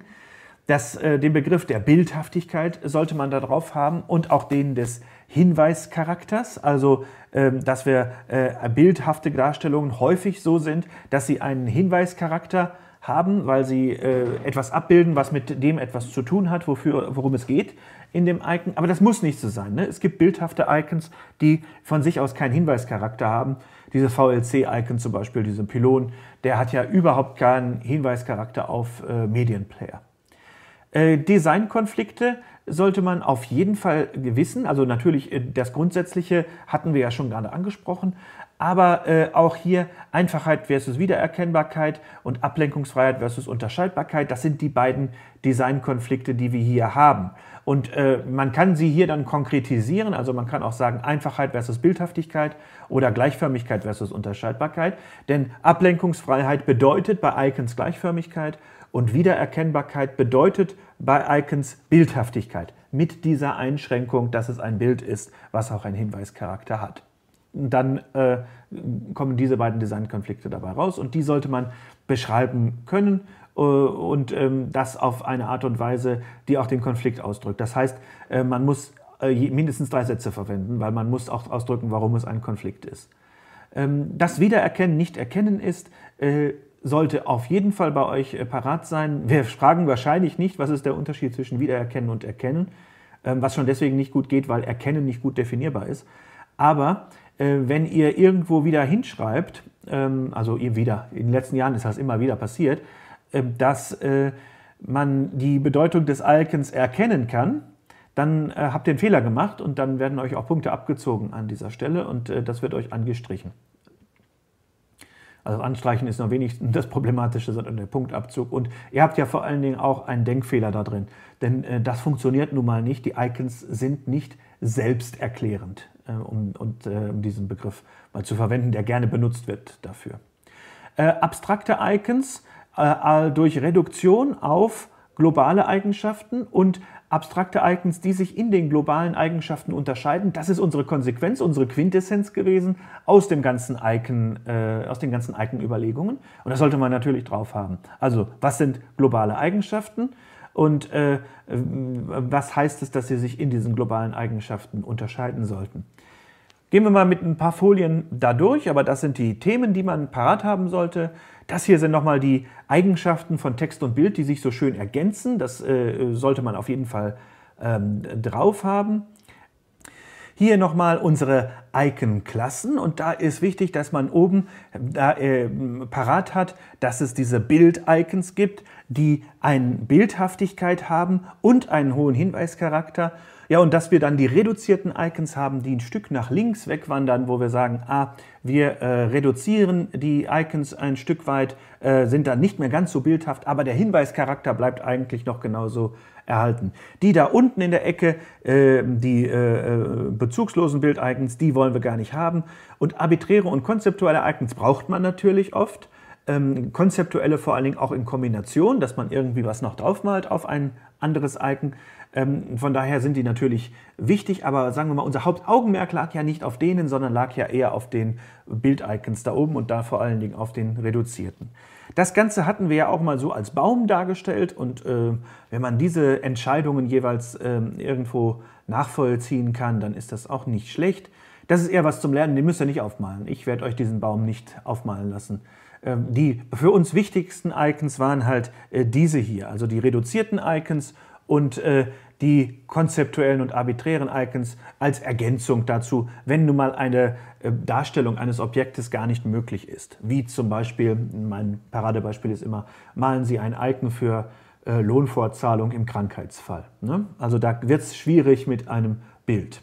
Den Begriff der Bildhaftigkeit sollte man da drauf haben und auch den des Hinweischarakters, also dass wir bildhafte Darstellungen häufig so sind, dass sie einen Hinweischarakter haben, weil sie etwas abbilden, was mit dem etwas zu tun hat, worum es geht in dem Icon. Aber das muss nicht so sein. Ne? Es gibt bildhafte Icons, die von sich aus keinen Hinweischarakter haben. Dieses VLC-Icon zum Beispiel, dieser Pylon, der hat ja überhaupt keinen Hinweischarakter auf Medienplayer. Designkonflikte sollte man auf jeden Fall wissen. Also natürlich das Grundsätzliche hatten wir ja schon gerade angesprochen, aber auch hier Einfachheit versus Wiedererkennbarkeit und Ablenkungsfreiheit versus Unterscheidbarkeit, das sind die beiden Designkonflikte, die wir hier haben. Und man kann sie hier dann konkretisieren, also man kann auch sagen Einfachheit versus Bildhaftigkeit oder Gleichförmigkeit versus Unterscheidbarkeit, denn Ablenkungsfreiheit bedeutet bei Icons Gleichförmigkeit Und Wiedererkennbarkeit bedeutet bei Icons Bildhaftigkeit, mit dieser Einschränkung, dass es ein Bild ist, was auch einen Hinweischarakter hat. Und dann kommen diese beiden Designkonflikte dabei raus und die sollte man beschreiben können und das auf eine Art und Weise, die auch den Konflikt ausdrückt. Das heißt, man muss mindestens 3 Sätze verwenden, weil man muss auch ausdrücken, warum es ein Konflikt ist. Das Wiedererkennen, Nicht-Erkennen ist, sollte auf jeden Fall bei euch parat sein. Wir fragen wahrscheinlich nicht, was ist der Unterschied zwischen Wiedererkennen und Erkennen, was schon deswegen nicht gut geht, weil Erkennen nicht gut definierbar ist. Aber wenn ihr irgendwo wieder hinschreibt, also ihr wieder, in den letzten Jahren ist das immer wieder passiert, dass man die Bedeutung des Icons erkennen kann, dann habt ihr einen Fehler gemacht und dann werden euch auch Punkte abgezogen an dieser Stelle und das wird euch angestrichen. Also Anstreichen ist noch wenig das Problematische, sondern der Punktabzug. Und ihr habt ja vor allen Dingen auch einen Denkfehler da drin, denn das funktioniert nun mal nicht. Die Icons sind nicht selbsterklärend, um diesen Begriff mal zu verwenden, der gerne benutzt wird dafür. Abstrakte Icons durch Reduktion auf globale Eigenschaften und abstrakte Icons, die sich in den globalen Eigenschaften unterscheiden. Das ist unsere Konsequenz, unsere Quintessenz gewesen aus den ganzen Icon-Überlegungen. Und das sollte man natürlich drauf haben. Also, was sind globale Eigenschaften und was heißt es, dass sie sich in diesen globalen Eigenschaften unterscheiden sollten? Gehen wir mal mit ein paar Folien da durch, aber das sind die Themen, die man parat haben sollte. Das hier sind nochmal die Eigenschaften von Text und Bild, die sich so schön ergänzen. Das sollte man auf jeden Fall drauf haben. Hier nochmal unsere Icon-Klassen und da ist wichtig, dass man oben parat hat, dass es diese Bild-Icons gibt, die eine Bildhaftigkeit haben und einen hohen Hinweischarakter. Ja, und dass wir dann die reduzierten Icons haben, die ein Stück nach links wegwandern, wo wir sagen, wir reduzieren die Icons ein Stück weit, sind dann nicht mehr ganz so bildhaft, aber der Hinweischarakter bleibt eigentlich noch genauso erhalten. Die da unten in der Ecke, die bezugslosen Bild-Icons, die wollen wir gar nicht haben. Und arbiträre und konzeptuelle Icons braucht man natürlich oft. Konzeptuelle vor allen Dingen auch in Kombination, dass man irgendwie was noch draufmalt auf ein anderes Icon. Von daher sind die natürlich wichtig, aber sagen wir mal, unser Hauptaugenmerk lag ja nicht auf denen, sondern lag ja eher auf den Bild-Icons da oben und da vor allen Dingen auf den reduzierten. Das Ganze hatten wir ja auch mal so als Baum dargestellt und wenn man diese Entscheidungen jeweils irgendwo nachvollziehen kann, dann ist das auch nicht schlecht. Das ist eher was zum Lernen, den müsst ihr nicht aufmalen. Ich werde euch diesen Baum nicht aufmalen lassen. Die für uns wichtigsten Icons waren halt diese hier, also die reduzierten Icons und die konzeptuellen und arbiträren Icons als Ergänzung dazu, wenn nun mal eine Darstellung eines Objektes gar nicht möglich ist. Wie zum Beispiel, mein Paradebeispiel ist immer, malen Sie ein Icon für Lohnfortzahlung im Krankheitsfall. Ne? Also da wird es schwierig mit einem Bild.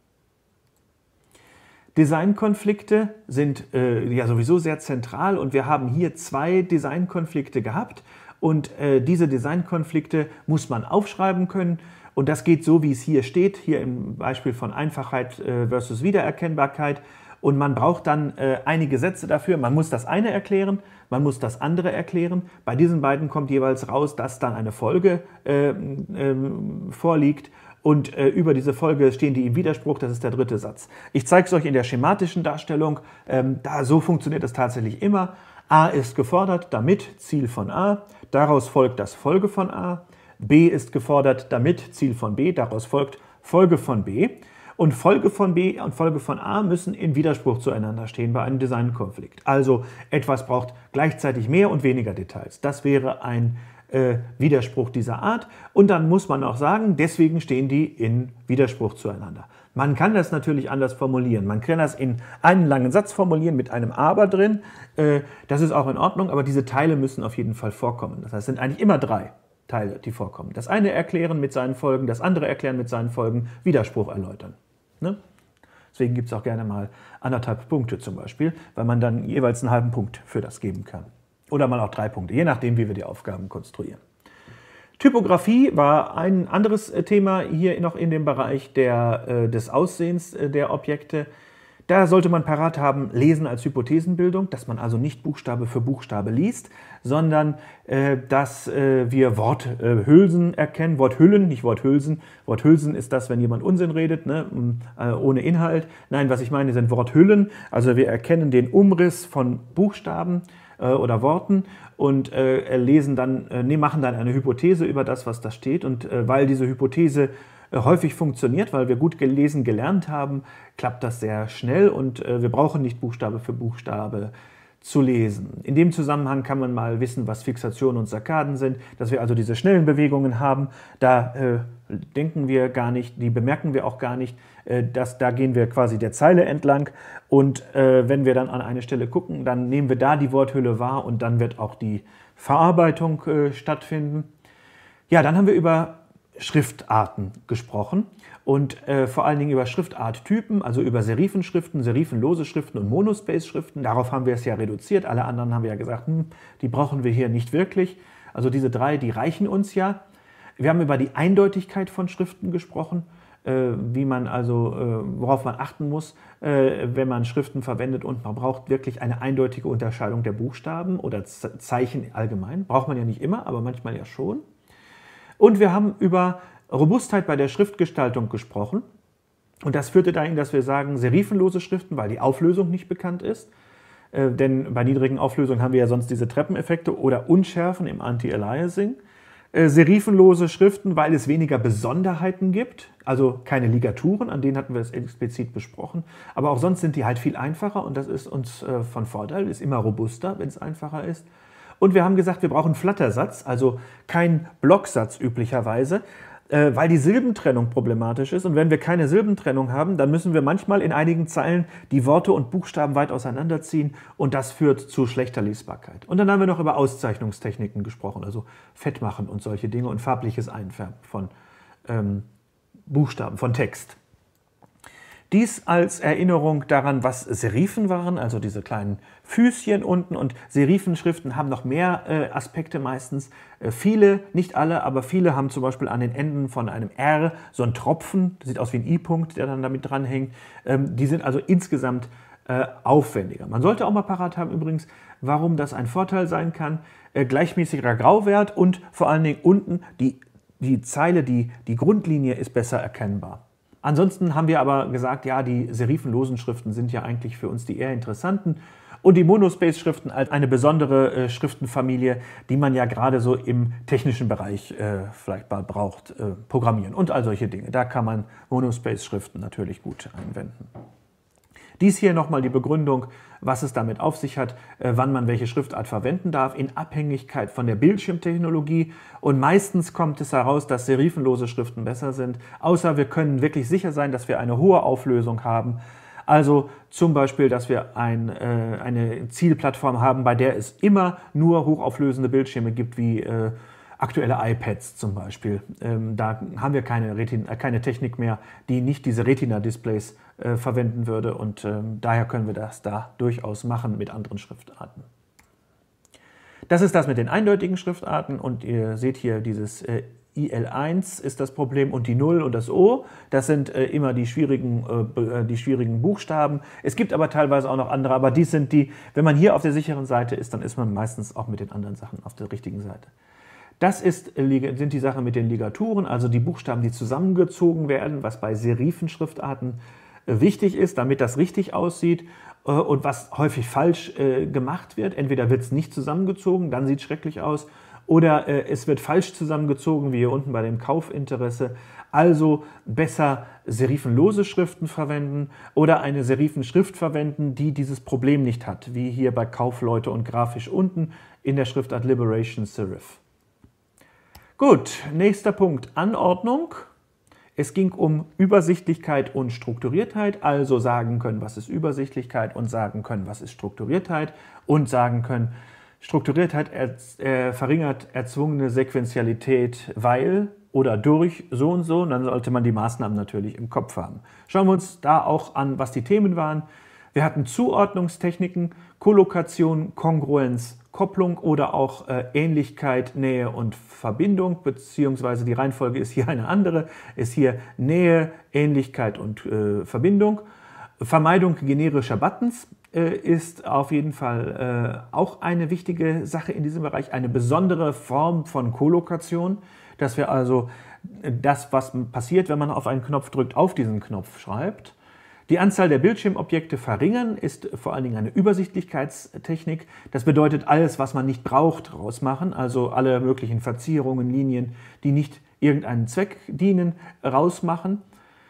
Designkonflikte sind ja sowieso sehr zentral und wir haben hier 2 Designkonflikte gehabt und diese Designkonflikte muss man aufschreiben können und das geht so, wie es hier steht, hier im Beispiel von Einfachheit versus Wiedererkennbarkeit und man braucht dann einige Sätze dafür, man muss das eine erklären, man muss das andere erklären. Bei diesen beiden kommt jeweils raus, dass dann eine Folge vorliegt. Und über diese Folge stehen die im Widerspruch, das ist der 3. Satz. Ich zeige es euch in der schematischen Darstellung, so funktioniert es tatsächlich immer. A ist gefordert, damit Ziel von A, daraus folgt das Folge von A. B ist gefordert, damit Ziel von B, daraus folgt Folge von B. Und Folge von B und Folge von A müssen in Widerspruch zueinander stehen bei einem Designkonflikt. Also etwas braucht gleichzeitig mehr und weniger Details. Das wäre ein Widerspruch dieser Art und dann muss man auch sagen, deswegen stehen die in Widerspruch zueinander. Man kann das natürlich anders formulieren. Man kann das in einen langen Satz formulieren mit einem Aber drin. Das ist auch in Ordnung, aber diese Teile müssen auf jeden Fall vorkommen. Das heißt, es sind eigentlich immer 3 Teile, die vorkommen. Das eine erklären mit seinen Folgen, das andere erklären mit seinen Folgen, Widerspruch erläutern. Ne? Deswegen gibt es auch gerne mal 1,5 Punkte zum Beispiel, weil man dann jeweils einen halben Punkt für das geben kann. Oder mal auch 3 Punkte, je nachdem, wie wir die Aufgaben konstruieren. Typografie war ein anderes Thema hier noch in dem Bereich des Aussehens der Objekte. Da sollte man parat haben, Lesen als Hypothesenbildung, dass man also nicht Buchstabe für Buchstabe liest, sondern dass wir Worthülsen erkennen. Worthüllen, nicht Worthülsen. Worthülsen ist das, wenn jemand Unsinn redet, ne, ohne Inhalt. Nein, was ich meine, sind Worthüllen. Also wir erkennen den Umriss von Buchstaben oder Worten und machen dann eine Hypothese über das, was da steht. Und weil diese Hypothese häufig funktioniert, weil wir gut gelesen gelernt haben, klappt das sehr schnell und wir brauchen nicht Buchstabe für Buchstabe zu lesen. In dem Zusammenhang kann man mal wissen, was Fixation und Sarkaden sind, dass wir also diese schnellen Bewegungen haben. Da denken wir gar nicht, die bemerken wir auch gar nicht, da gehen wir quasi der Zeile entlang und wenn wir dann an eine Stelle gucken, dann nehmen wir da die Worthülle wahr und dann wird auch die Verarbeitung stattfinden. Ja, dann haben wir über Schriftarten gesprochen und vor allen Dingen über Schriftarttypen, also über Serifenschriften, serifenlose Schriften und Monospace-Schriften. Darauf haben wir es ja reduziert. Alle anderen haben wir ja gesagt, die brauchen wir hier nicht wirklich. Also diese drei, die reichen uns ja. Wir haben über die Eindeutigkeit von Schriften gesprochen, worauf man achten muss, wenn man Schriften verwendet und man braucht wirklich eine eindeutige Unterscheidung der Buchstaben oder Zeichen allgemein. Braucht man ja nicht immer, aber manchmal ja schon. Und wir haben über Robustheit bei der Schriftgestaltung gesprochen. Und das führte dahin, dass wir sagen, serifenlose Schriften, weil die Auflösung nicht bekannt ist. Denn bei niedrigen Auflösungen haben wir ja sonst diese Treppeneffekte oder Unschärfen im Anti-Aliasing. Serifenlose Schriften, weil es weniger Besonderheiten gibt, also keine Ligaturen, an denen hatten wir es explizit besprochen. Aber auch sonst sind die halt viel einfacher und das ist uns von Vorteil, ist immer robuster, wenn es einfacher ist. Und wir haben gesagt, wir brauchen Flattersatz, also kein Blocksatz üblicherweise, weil die Silbentrennung problematisch ist. Und wenn wir keine Silbentrennung haben, dann müssen wir manchmal in einigen Zeilen die Worte und Buchstaben weit auseinanderziehen und das führt zu schlechter Lesbarkeit. Und dann haben wir noch über Auszeichnungstechniken gesprochen, also Fettmachen und solche Dinge und farbliches Einfärben von Buchstaben, von Text. Dies als Erinnerung daran, was Serifen waren, also diese kleinen Füßchen unten. Und Serifenschriften haben noch mehr Aspekte meistens. Viele, nicht alle, aber viele haben zum Beispiel an den Enden von einem R so einen Tropfen, das sieht aus wie ein I-Punkt, der dann damit dranhängt. Die sind also insgesamt aufwendiger. Man sollte auch mal parat haben übrigens, warum das ein Vorteil sein kann. Gleichmäßiger Grauwert und vor allen Dingen unten die Zeile, die Grundlinie ist besser erkennbar. Ansonsten haben wir aber gesagt, ja, die serifenlosen Schriften sind ja eigentlich für uns die eher interessanten und die Monospace-Schriften als eine besondere Schriftenfamilie, die man ja gerade so im technischen Bereich vielleicht mal braucht, programmieren und all solche Dinge. Da kann man Monospace-Schriften natürlich gut einwenden. Dies hier nochmal die Begründung, was es damit auf sich hat, wann man welche Schriftart verwenden darf, in Abhängigkeit von der Bildschirmtechnologie. Und meistens kommt es heraus, dass serifenlose Schriften besser sind, außer wir können wirklich sicher sein, dass wir eine hohe Auflösung haben. Also zum Beispiel, dass wir eine Zielplattform haben, bei der es immer nur hochauflösende Bildschirme gibt, wie aktuelle iPads zum Beispiel. Da haben wir keine Technik mehr, die nicht diese Retina-Displays verwenden würde und daher können wir das da durchaus machen mit anderen Schriftarten. Das ist das mit den eindeutigen Schriftarten und ihr seht hier dieses IL1 ist das Problem und die 0 und das O, das sind immer die schwierigen Buchstaben. Es gibt aber teilweise auch noch andere, aber dies sind die, wenn man hier auf der sicheren Seite ist, dann ist man meistens auch mit den anderen Sachen auf der richtigen Seite. Das sind die Sachen mit den Ligaturen, also die Buchstaben, die zusammengezogen werden, was bei Serifenschriftarten wichtig ist, damit das richtig aussieht und was häufig falsch gemacht wird. Entweder wird es nicht zusammengezogen, dann sieht es schrecklich aus, oder es wird falsch zusammengezogen, wie hier unten bei dem Kaufinteresse. Also besser serifenlose Schriften verwenden oder eine Serifenschrift verwenden, die dieses Problem nicht hat, wie hier bei Kaufleute und grafisch unten in der Schriftart Liberation Serif. Gut, nächster Punkt, Anordnung. Es ging um Übersichtlichkeit und Strukturiertheit, also sagen können, was ist Übersichtlichkeit und sagen können, was ist Strukturiertheit und sagen können, Strukturiertheit verringert erzwungene Sequentialität, weil oder durch so und so, und dann sollte man die Maßnahmen natürlich im Kopf haben. Schauen wir uns da auch an, was die Themen waren. Wir hatten Zuordnungstechniken, Kollokation, Kongruenz, Kopplung oder auch Ähnlichkeit, Nähe und Verbindung, beziehungsweise die Reihenfolge ist hier eine andere, ist hier Nähe, Ähnlichkeit und Verbindung. Vermeidung generischer Buttons ist auf jeden Fall auch eine wichtige Sache in diesem Bereich, eine besondere Form von Kolokation, dass wir also das, was passiert, wenn man auf einen Knopf drückt, auf diesen Knopf schreibt. Die Anzahl der Bildschirmobjekte verringern ist vor allen Dingen eine Übersichtlichkeitstechnik. Das bedeutet, alles, was man nicht braucht, rausmachen, also alle möglichen Verzierungen, Linien, die nicht irgendeinen Zweck dienen, rausmachen.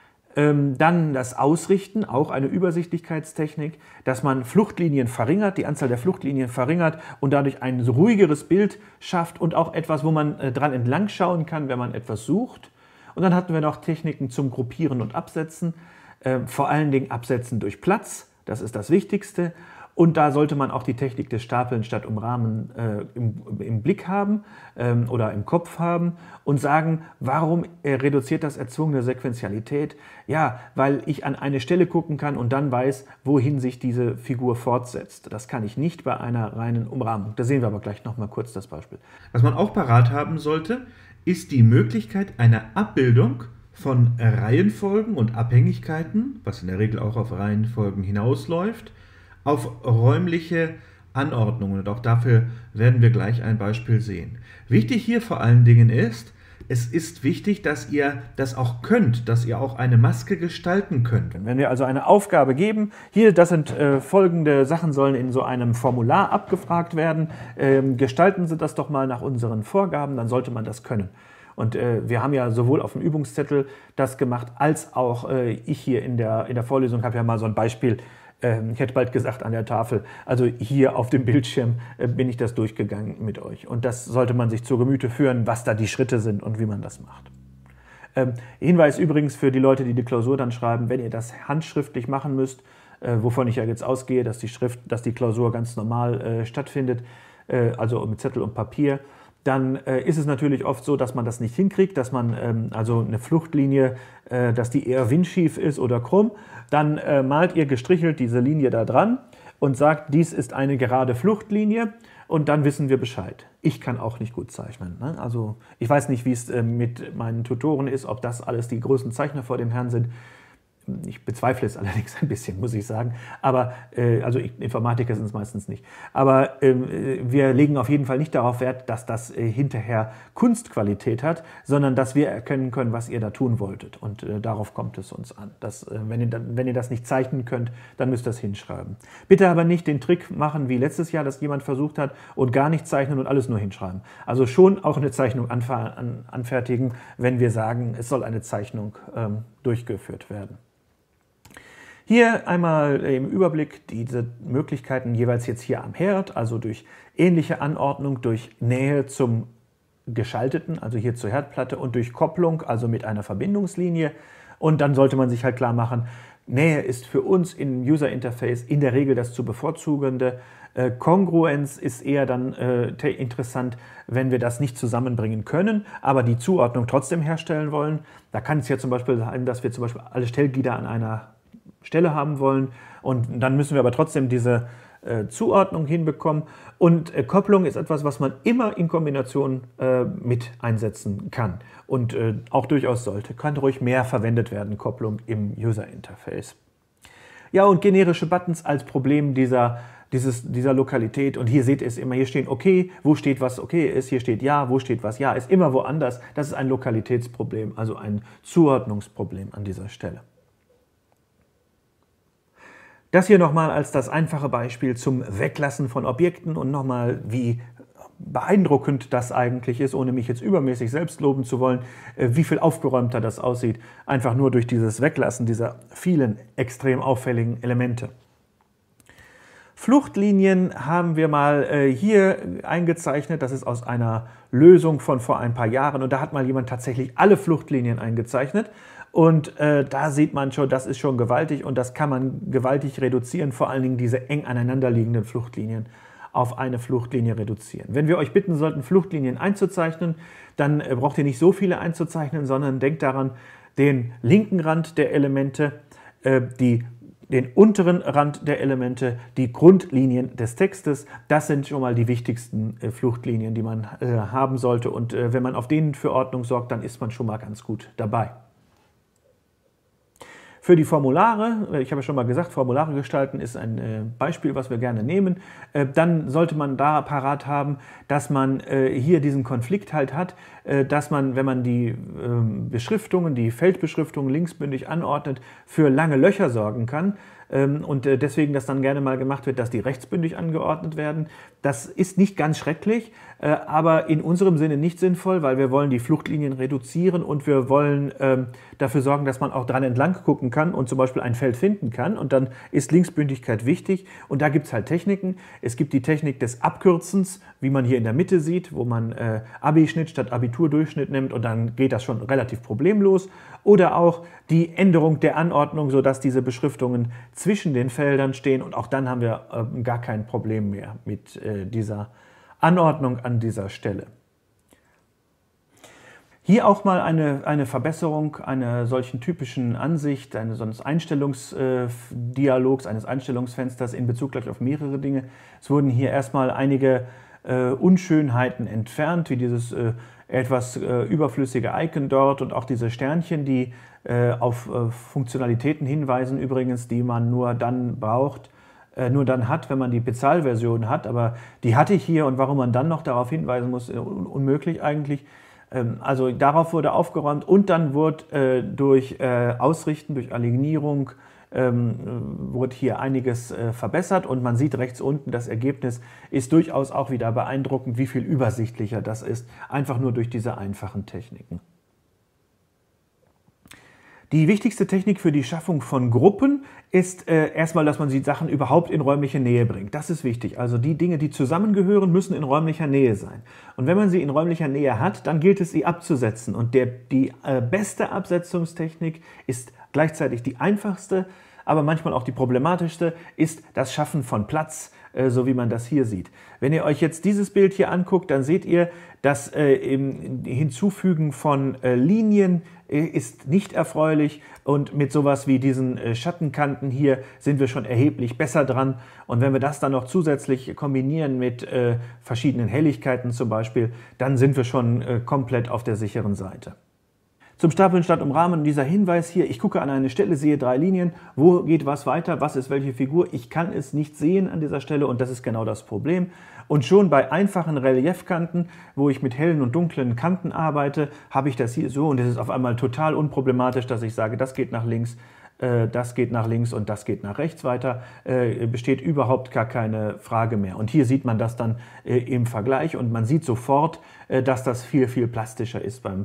Dann das Ausrichten, auch eine Übersichtlichkeitstechnik, dass man Fluchtlinien verringert, die Anzahl der Fluchtlinien verringert und dadurch ein ruhigeres Bild schafft und auch etwas, wo man dran entlang schauen kann, wenn man etwas sucht. Und dann hatten wir noch Techniken zum Gruppieren und Absetzen, vor allen Dingen Absetzen durch Platz, das ist das Wichtigste. Und da sollte man auch die Technik des Stapeln statt Umrahmen im Blick haben oder im Kopf haben und sagen, warum reduziert das erzwungene Sequenzialität? Ja, weil ich an eine Stelle gucken kann und dann weiß, wohin sich diese Figur fortsetzt. Das kann ich nicht bei einer reinen Umrahmung. Da sehen wir aber gleich noch mal kurz das Beispiel. Was man auch parat haben sollte, ist die Möglichkeit einer Abbildung von Reihenfolgen und Abhängigkeiten, was in der Regel auch auf Reihenfolgen hinausläuft, auf räumliche Anordnungen. Und auch dafür werden wir gleich ein Beispiel sehen. Wichtig hier vor allen Dingen ist, es ist wichtig, dass ihr das auch könnt, dass ihr auch eine Maske gestalten könnt. Wenn wir also eine Aufgabe geben, hier, das sind folgende Sachen, sollen in so einem Formular abgefragt werden, gestalten Sie das doch mal nach unseren Vorgaben, dann sollte man das können. Und wir haben ja sowohl auf dem Übungszettel das gemacht, als auch ich hier in der Vorlesung habe ja mal so ein Beispiel, ich hätte bald gesagt an der Tafel, also hier auf dem Bildschirm bin ich das durchgegangen mit euch. Und das sollte man sich zu Gemüte führen, was da die Schritte sind und wie man das macht. Hinweis übrigens für die Leute, die die Klausur dann schreiben, wenn ihr das handschriftlich machen müsst, wovon ich ja jetzt ausgehe, dass die Klausur ganz normal stattfindet, also mit Zettel und Papier, dann ist es natürlich oft so, dass man das nicht hinkriegt, dass man also eine Fluchtlinie, dass die eher windschief ist oder krumm. Dann malt ihr gestrichelt diese Linie da dran und sagt, dies ist eine gerade Fluchtlinie und dann wissen wir Bescheid. Ich kann auch nicht gut zeichnen, ne? Also ich weiß nicht, wie es mit meinen Tutoren ist, ob das alles die größten Zeichner vor dem Herrn sind. Ich bezweifle es allerdings ein bisschen, muss ich sagen. Aber, also Informatiker sind es meistens nicht. Aber wir legen auf jeden Fall nicht darauf Wert, dass das hinterher Kunstqualität hat, sondern dass wir erkennen können, was ihr da tun wolltet. Und darauf kommt es uns an. Wenn ihr das nicht zeichnen könnt, dann müsst ihr das hinschreiben. Bitte aber nicht den Trick machen, wie letztes Jahr, das jemand versucht hat, und gar nicht zeichnen und alles nur hinschreiben. Also schon auch eine Zeichnung anfertigen, wenn wir sagen, es soll eine Zeichnung durchgeführt werden. Hier einmal im Überblick diese Möglichkeiten jeweils jetzt hier am Herd, also durch ähnliche Anordnung, durch Nähe zum Geschalteten, also hier zur Herdplatte, und durch Kopplung, also mit einer Verbindungslinie. Und dann sollte man sich halt klar machen, Nähe ist für uns im User Interface in der Regel das zu bevorzugende. Kongruenz ist eher dann interessant, wenn wir das nicht zusammenbringen können, aber die Zuordnung trotzdem herstellen wollen. Da kann es ja zum Beispiel sein, dass wir zum Beispiel alle Stellglieder an einer Stelle haben wollen und dann müssen wir aber trotzdem diese Zuordnung hinbekommen. Und Kopplung ist etwas, was man immer in Kombination mit einsetzen kann und auch durchaus sollte. Kann ruhig mehr verwendet werden, Kopplung im User Interface. Ja, und generische Buttons als Problem dieser Lokalität. Und hier seht ihr es immer, hier steht okay, wo steht was okay ist, hier steht ja, wo steht was ja ist, immer woanders. Das ist ein Lokalitätsproblem, also ein Zuordnungsproblem an dieser Stelle. Das hier nochmal als das einfache Beispiel zum Weglassen von Objekten und nochmal, wie beeindruckend das eigentlich ist, ohne mich jetzt übermäßig selbst loben zu wollen, wie viel aufgeräumter das aussieht, einfach nur durch dieses Weglassen dieser vielen extrem auffälligen Elemente. Fluchtlinien haben wir mal hier eingezeichnet, das ist aus einer Lösung von vor ein paar Jahren und da hat mal jemand tatsächlich alle Fluchtlinien eingezeichnet. Und da sieht man schon, das ist schon gewaltig und das kann man gewaltig reduzieren, vor allen Dingen diese eng aneinanderliegenden Fluchtlinien auf eine Fluchtlinie reduzieren. Wenn wir euch bitten sollten, Fluchtlinien einzuzeichnen, dann braucht ihr nicht so viele einzuzeichnen, sondern denkt daran, den linken Rand der Elemente, den unteren Rand der Elemente, die Grundlinien des Textes, das sind schon mal die wichtigsten Fluchtlinien, die man haben sollte. Und wenn man auf denen für Ordnung sorgt, dann ist man schon mal ganz gut dabei. Für die Formulare, ich habe ja schon mal gesagt, Formulare gestalten ist ein Beispiel, was wir gerne nehmen. Dann sollte man da parat haben, dass man hier diesen Konflikt halt hat, dass man, wenn man die Beschriftungen, die Feldbeschriftungen linksbündig anordnet, für lange Löcher sorgen kann. Und deswegen das dann gerne mal gemacht wird, dass die rechtsbündig angeordnet werden. Das ist nicht ganz schrecklich, aber in unserem Sinne nicht sinnvoll, weil wir wollen die Fluchtlinien reduzieren und wir wollen dafür sorgen, dass man auch dran entlang gucken kann und zum Beispiel ein Feld finden kann. Und dann ist Linksbündigkeit wichtig. Und da gibt es halt Techniken. Es gibt die Technik des Abkürzens, wie man hier in der Mitte sieht, wo man Abischnitt statt Abiturdurchschnitt nimmt und dann geht das schon relativ problemlos. Oder auch die Änderung der Anordnung, sodass diese Beschriftungen zwischen den Feldern stehen und auch dann haben wir gar kein Problem mehr mit dieser Anordnung an dieser Stelle. Hier auch mal eine Verbesserung einer solchen typischen Ansicht, eines Einstellungsdialogs, eines Einstellungsfensters in Bezug gleich auf mehrere Dinge. Es wurden hier erstmal einige Unschönheiten entfernt, wie dieses etwas überflüssige Icon dort und auch diese Sternchen, die auf Funktionalitäten hinweisen übrigens, die man nur dann braucht, nur dann hat, wenn man die Bezahlversion hat. Aber die hatte ich hier und warum man dann noch darauf hinweisen muss, unmöglich eigentlich. Also darauf wurde aufgeräumt und dann wurde durch Ausrichten, durch Alignierung, wurde hier einiges verbessert und man sieht rechts unten, das Ergebnis ist durchaus auch wieder beeindruckend, wie viel übersichtlicher das ist, einfach nur durch diese einfachen Techniken. Die wichtigste Technik für die Schaffung von Gruppen ist erstmal, dass man die Sachen überhaupt in räumliche Nähe bringt. Das ist wichtig. Also die Dinge, die zusammengehören, müssen in räumlicher Nähe sein. Und wenn man sie in räumlicher Nähe hat, dann gilt es, sie abzusetzen. Und die beste Absetzungstechnik ist gleichzeitig die einfachste, aber manchmal auch die problematischste, ist das Schaffen von Platz, so wie man das hier sieht. Wenn ihr euch jetzt dieses Bild hier anguckt, dann seht ihr, dass im Hinzufügen von Linien ist nicht erfreulich und mit sowas wie diesen Schattenkanten hier sind wir schon erheblich besser dran. Und wenn wir das dann noch zusätzlich kombinieren mit verschiedenen Helligkeiten zum Beispiel, dann sind wir schon komplett auf der sicheren Seite. Zum Stapeln statt umrahmen dieser Hinweis hier, ich gucke an eine Stelle, sehe 3 Linien, wo geht was weiter, was ist welche Figur, ich kann es nicht sehen an dieser Stelle und das ist genau das Problem. Und schon bei einfachen Reliefkanten, wo ich mit hellen und dunklen Kanten arbeite, habe ich das hier so und es ist auf einmal total unproblematisch, dass ich sage, das geht nach links, das geht nach links und das geht nach rechts weiter, besteht überhaupt gar keine Frage mehr. Und hier sieht man das dann im Vergleich und man sieht sofort, dass das viel, viel plastischer ist beim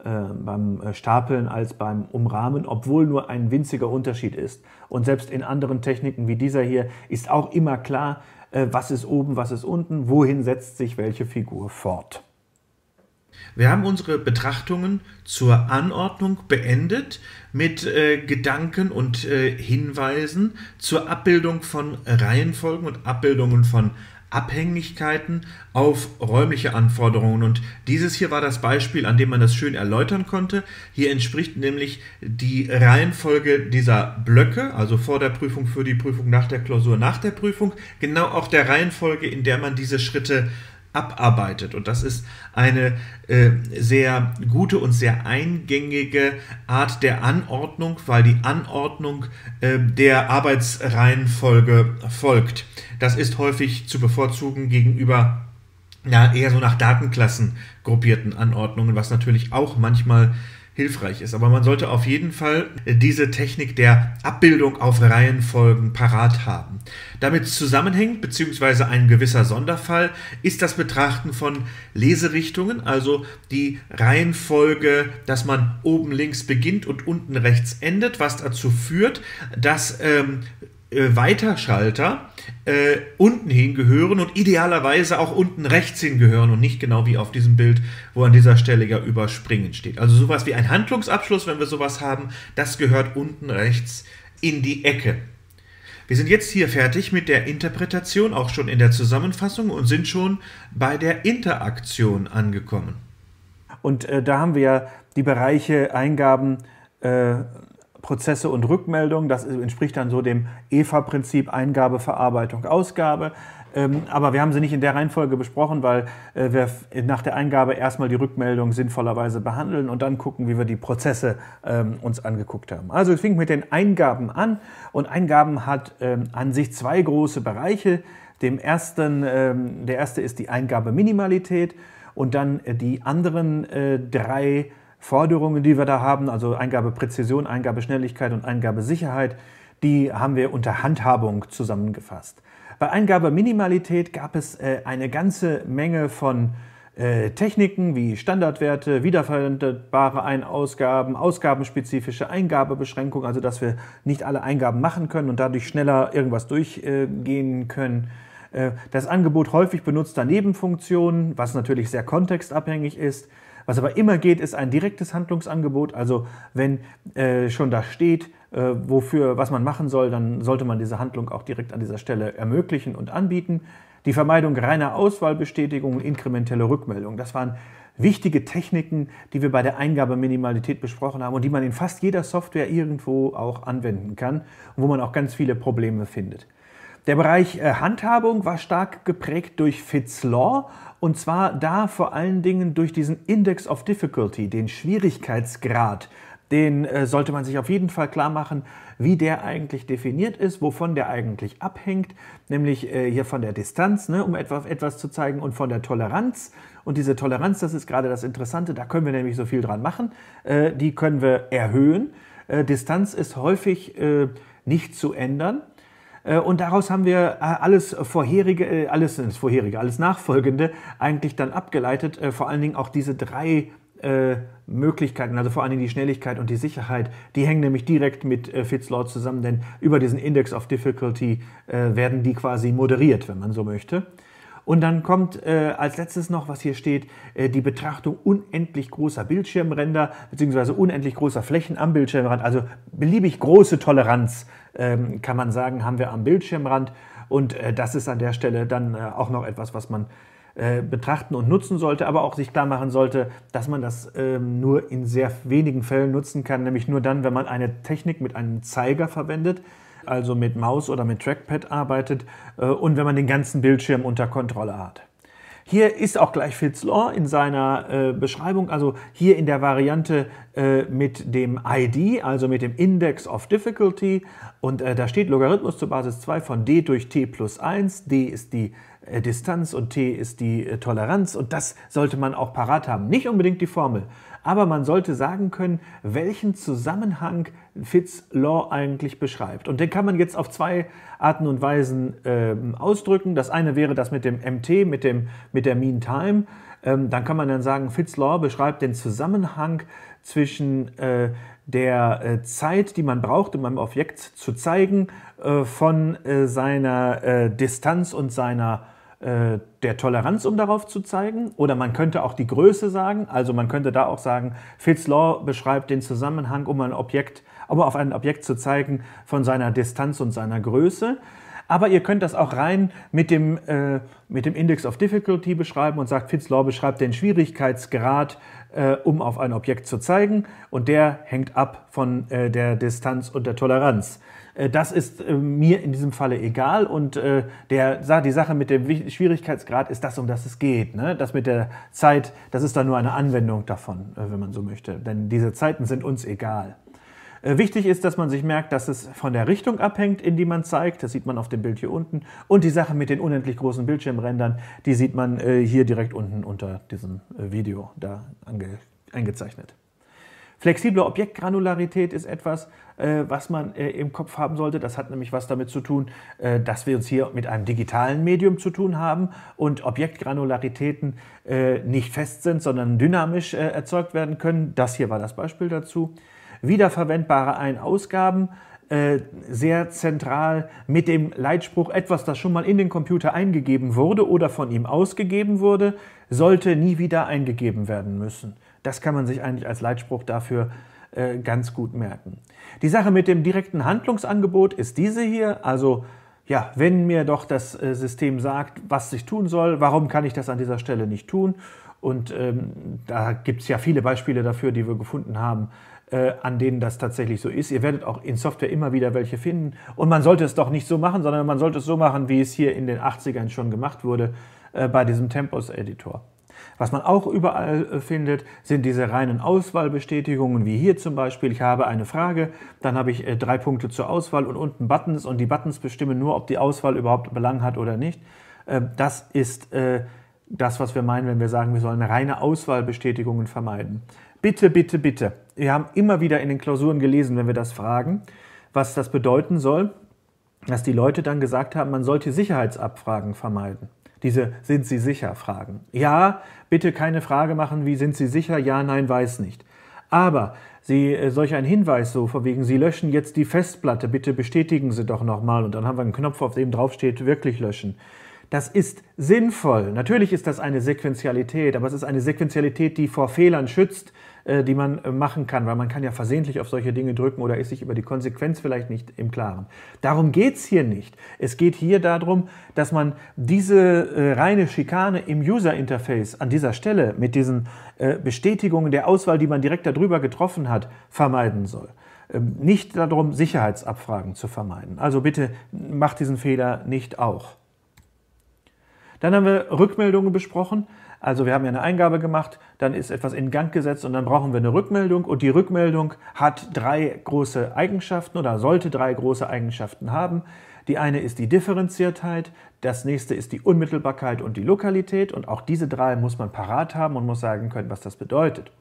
Stapeln als beim Umrahmen, obwohl nur ein winziger Unterschied ist. Und selbst in anderen Techniken wie dieser hier ist auch immer klar, was ist oben, was ist unten, wohin setzt sich welche Figur fort. Wir haben unsere Betrachtungen zur Anordnung beendet mit Gedanken und Hinweisen zur Abbildung von Reihenfolgen und Abbildungen von Abhängigkeiten auf räumliche Anforderungen. Und dieses hier war das Beispiel, an dem man das schön erläutern konnte. Hier entspricht nämlich die Reihenfolge dieser Blöcke, also vor der Prüfung, für die Prüfung, nach der Klausur, nach der Prüfung, genau auch der Reihenfolge, in der man diese Schritte abarbeitet. Und das ist eine sehr gute und sehr eingängige Art der Anordnung, weil die Anordnung der Arbeitsreihenfolge folgt. Das ist häufig zu bevorzugen gegenüber eher so nach Datenklassen gruppierten Anordnungen, was natürlich auch manchmal hilfreich ist. Aber man sollte auf jeden Fall diese Technik der Abbildung auf Reihenfolgen parat haben. Damit zusammenhängt, beziehungsweise ein gewisser Sonderfall, ist das Betrachten von Leserichtungen, also die Reihenfolge, dass man oben links beginnt und unten rechts endet, was dazu führt, dass Weiterschalter unten hingehören und idealerweise auch unten rechts hingehören und nicht genau wie auf diesem Bild, wo an dieser Stelle ja überspringen steht. Also sowas wie ein Handlungsabschluss, wenn wir sowas haben, das gehört unten rechts in die Ecke. Wir sind jetzt hier fertig mit der Interpretation, auch schon in der Zusammenfassung und sind schon bei der Interaktion angekommen. Und da haben wir ja die Bereiche Eingaben, Prozesse und Rückmeldung, das entspricht dann so dem EVA-Prinzip Eingabe, Verarbeitung, Ausgabe. Aber wir haben sie nicht in der Reihenfolge besprochen, weil wir nach der Eingabe erstmal die Rückmeldung sinnvollerweise behandeln und dann gucken, wie wir die Prozesse uns angeguckt haben. Also es fing mit den Eingaben an und Eingaben hat an sich zwei große Bereiche. Der erste ist die Eingabeminimalität und dann die anderen drei Forderungen, die wir da haben, also Eingabepräzision, Eingabeschnelligkeit und Eingabesicherheit, die haben wir unter Handhabung zusammengefasst. Bei Eingabeminimalität gab es eine ganze Menge von Techniken wie Standardwerte, wiederverwendbare Einausgaben, ausgabenspezifische Eingabebeschränkung, also dass wir nicht alle Eingaben machen können und dadurch schneller irgendwas durchgehen können. Das Angebot häufig benutzter Nebenfunktionen, was natürlich sehr kontextabhängig ist. Was aber immer geht, ist ein direktes Handlungsangebot. Also wenn schon da steht, was man machen soll, dann sollte man diese Handlung auch direkt an dieser Stelle ermöglichen und anbieten. Die Vermeidung reiner Auswahlbestätigung und inkrementelle Rückmeldung. Das waren wichtige Techniken, die wir bei der Eingabeminimalität besprochen haben und die man in fast jeder Software irgendwo auch anwenden kann und wo man auch ganz viele Probleme findet. Der Bereich Handhabung war stark geprägt durch Fitts Law und zwar da vor allen Dingen durch diesen Index of Difficulty, den Schwierigkeitsgrad. Den sollte man sich auf jeden Fall klar machen, wie der eigentlich definiert ist, wovon der eigentlich abhängt, nämlich hier von der Distanz, um etwas zu zeigen, und von der Toleranz. Und diese Toleranz, das ist gerade das Interessante, da können wir nämlich so viel dran machen, die können wir erhöhen. Distanz ist häufig nicht zu ändern. Und daraus haben wir alles Nachfolgende eigentlich dann abgeleitet, vor allen Dingen auch diese drei Möglichkeiten, also vor allen Dingen die Schnelligkeit und die Sicherheit, die hängen nämlich direkt mit Fitts Law zusammen, denn über diesen Index of Difficulty werden die quasi moderiert, wenn man so möchte. Und dann kommt als letztes noch, was hier steht, die Betrachtung unendlich großer Bildschirmränder bzw. unendlich großer Flächen am Bildschirmrand, also beliebig große Toleranz, kann man sagen, haben wir am Bildschirmrand. Und das ist an der Stelle dann auch noch etwas, was man betrachten und nutzen sollte, aber auch sich klar machen sollte, dass man das nur in sehr wenigen Fällen nutzen kann, nämlich nur dann, wenn man eine Technik mit einem Zeiger verwendet, also mit Maus oder mit Trackpad arbeitet und wenn man den ganzen Bildschirm unter Kontrolle hat. Hier ist auch gleich Fitts Law in seiner Beschreibung, also hier in der Variante mit dem ID, also mit dem Index of Difficulty, und da steht Logarithmus zur Basis 2 von d durch t plus 1, d ist die Distanz und t ist die Toleranz, und das sollte man auch parat haben. Nicht unbedingt die Formel, aber man sollte sagen können, welchen Zusammenhang Fitts Law eigentlich beschreibt. Und den kann man jetzt auf zwei Arten und Weisen ausdrücken. Das eine wäre das mit dem MT, mit der Mean Time. Dann kann man dann sagen, Fitts Law beschreibt den Zusammenhang zwischen der Zeit, die man braucht, um ein Objekt zu zeigen, von seiner Distanz und der Toleranz, um darauf zu zeigen. Oder man könnte auch die Größe sagen. Also man könnte da auch sagen, Fitts Law beschreibt den Zusammenhang, um auf ein Objekt zu zeigen, von seiner Distanz und seiner Größe. Aber ihr könnt das auch rein mit dem Index of Difficulty beschreiben und sagt, Fitts Law beschreibt den Schwierigkeitsgrad, um auf ein Objekt zu zeigen, und der hängt ab von der Distanz und der Toleranz. Das ist mir in diesem Falle egal, und die Sache mit dem Schwierigkeitsgrad ist das, um das es geht. Ne? Das mit der Zeit, das ist dann nur eine Anwendung davon, wenn man so möchte, denn diese Zeiten sind uns egal. Wichtig ist, dass man sich merkt, dass es von der Richtung abhängt, in die man zeigt. Das sieht man auf dem Bild hier unten. Und die Sache mit den unendlich großen Bildschirmrändern, die sieht man hier direkt unten unter diesem Video da eingezeichnet. Flexible Objektgranularität ist etwas, was man im Kopf haben sollte. Das hat nämlich was damit zu tun, dass wir uns hier mit einem digitalen Medium zu tun haben und Objektgranularitäten nicht fest sind, sondern dynamisch erzeugt werden können. Das hier war das Beispiel dazu. Wiederverwendbare Ein-Ausgaben, sehr zentral mit dem Leitspruch, etwas, das schon mal in den Computer eingegeben wurde oder von ihm ausgegeben wurde, sollte nie wieder eingegeben werden müssen. Das kann man sich eigentlich als Leitspruch dafür ganz gut merken. Die Sache mit dem direkten Handlungsangebot ist diese hier, also ja, wenn mir doch das System sagt, was ich tun soll, warum kann ich das an dieser Stelle nicht tun? Und da gibt es ja viele Beispiele dafür, die wir gefunden haben, an denen das tatsächlich so ist. Ihr werdet auch in Software immer wieder welche finden. Und man sollte es doch nicht so machen, sondern man sollte es so machen, wie es hier in den 80ern schon gemacht wurde, bei diesem Tempos-Editor. Was man auch überall findet, sind diese reinen Auswahlbestätigungen, wie hier zum Beispiel. Ich habe eine Frage, dann habe ich 3 Punkte zur Auswahl und unten Buttons. Und die Buttons bestimmen nur, ob die Auswahl überhaupt Belang hat oder nicht. Das ist das, was wir meinen, wenn wir sagen, wir sollen reine Auswahlbestätigungen vermeiden. Bitte, bitte, bitte. Wir haben immer wieder in den Klausuren gelesen, wenn wir das fragen, was das bedeuten soll, dass die Leute dann gesagt haben, man sollte Sicherheitsabfragen vermeiden. Diese "Sind Sie sicher?" Fragen. Ja, bitte keine Frage machen, wie "Sind Sie sicher?" Ja, nein, weiß nicht. Aber solch ein Hinweis so, von wegen, Sie löschen jetzt die Festplatte, bitte bestätigen Sie doch nochmal. Und dann haben wir einen Knopf, auf dem draufsteht, wirklich löschen. Das ist sinnvoll. Natürlich ist das eine Sequenzialität, aber es ist eine Sequenzialität, die vor Fehlern schützt, die man machen kann, weil man kann ja versehentlich auf solche Dinge drücken oder ist sich über die Konsequenz vielleicht nicht im Klaren. Darum geht es hier nicht. Es geht hier darum, dass man diese reine Schikane im User-Interface an dieser Stelle mit diesen Bestätigungen der Auswahl, die man direkt darüber getroffen hat, vermeiden soll. Nicht darum, Sicherheitsabfragen zu vermeiden. Also bitte macht diesen Fehler nicht auch. Dann haben wir Rückmeldungen besprochen. Also wir haben ja eine Eingabe gemacht, dann ist etwas in Gang gesetzt und dann brauchen wir eine Rückmeldung. Und die Rückmeldung hat 3 große Eigenschaften oder sollte 3 große Eigenschaften haben. Die eine ist die Differenziertheit, das nächste ist die Unmittelbarkeit und die Lokalität. Und auch diese 3 muss man parat haben und muss sagen können, was das bedeutet.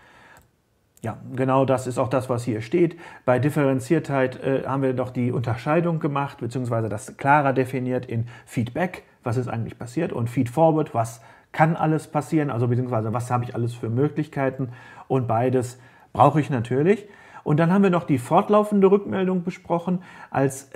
Ja, genau das ist auch das, was hier steht. Bei Differenziertheit haben wir doch die Unterscheidung gemacht, beziehungsweise das klarer definiert in Feedback, was ist eigentlich passiert, und Feedforward, was kann alles passieren, also beziehungsweise was habe ich alles für Möglichkeiten, und beides brauche ich natürlich. Und dann haben wir noch die fortlaufende Rückmeldung besprochen als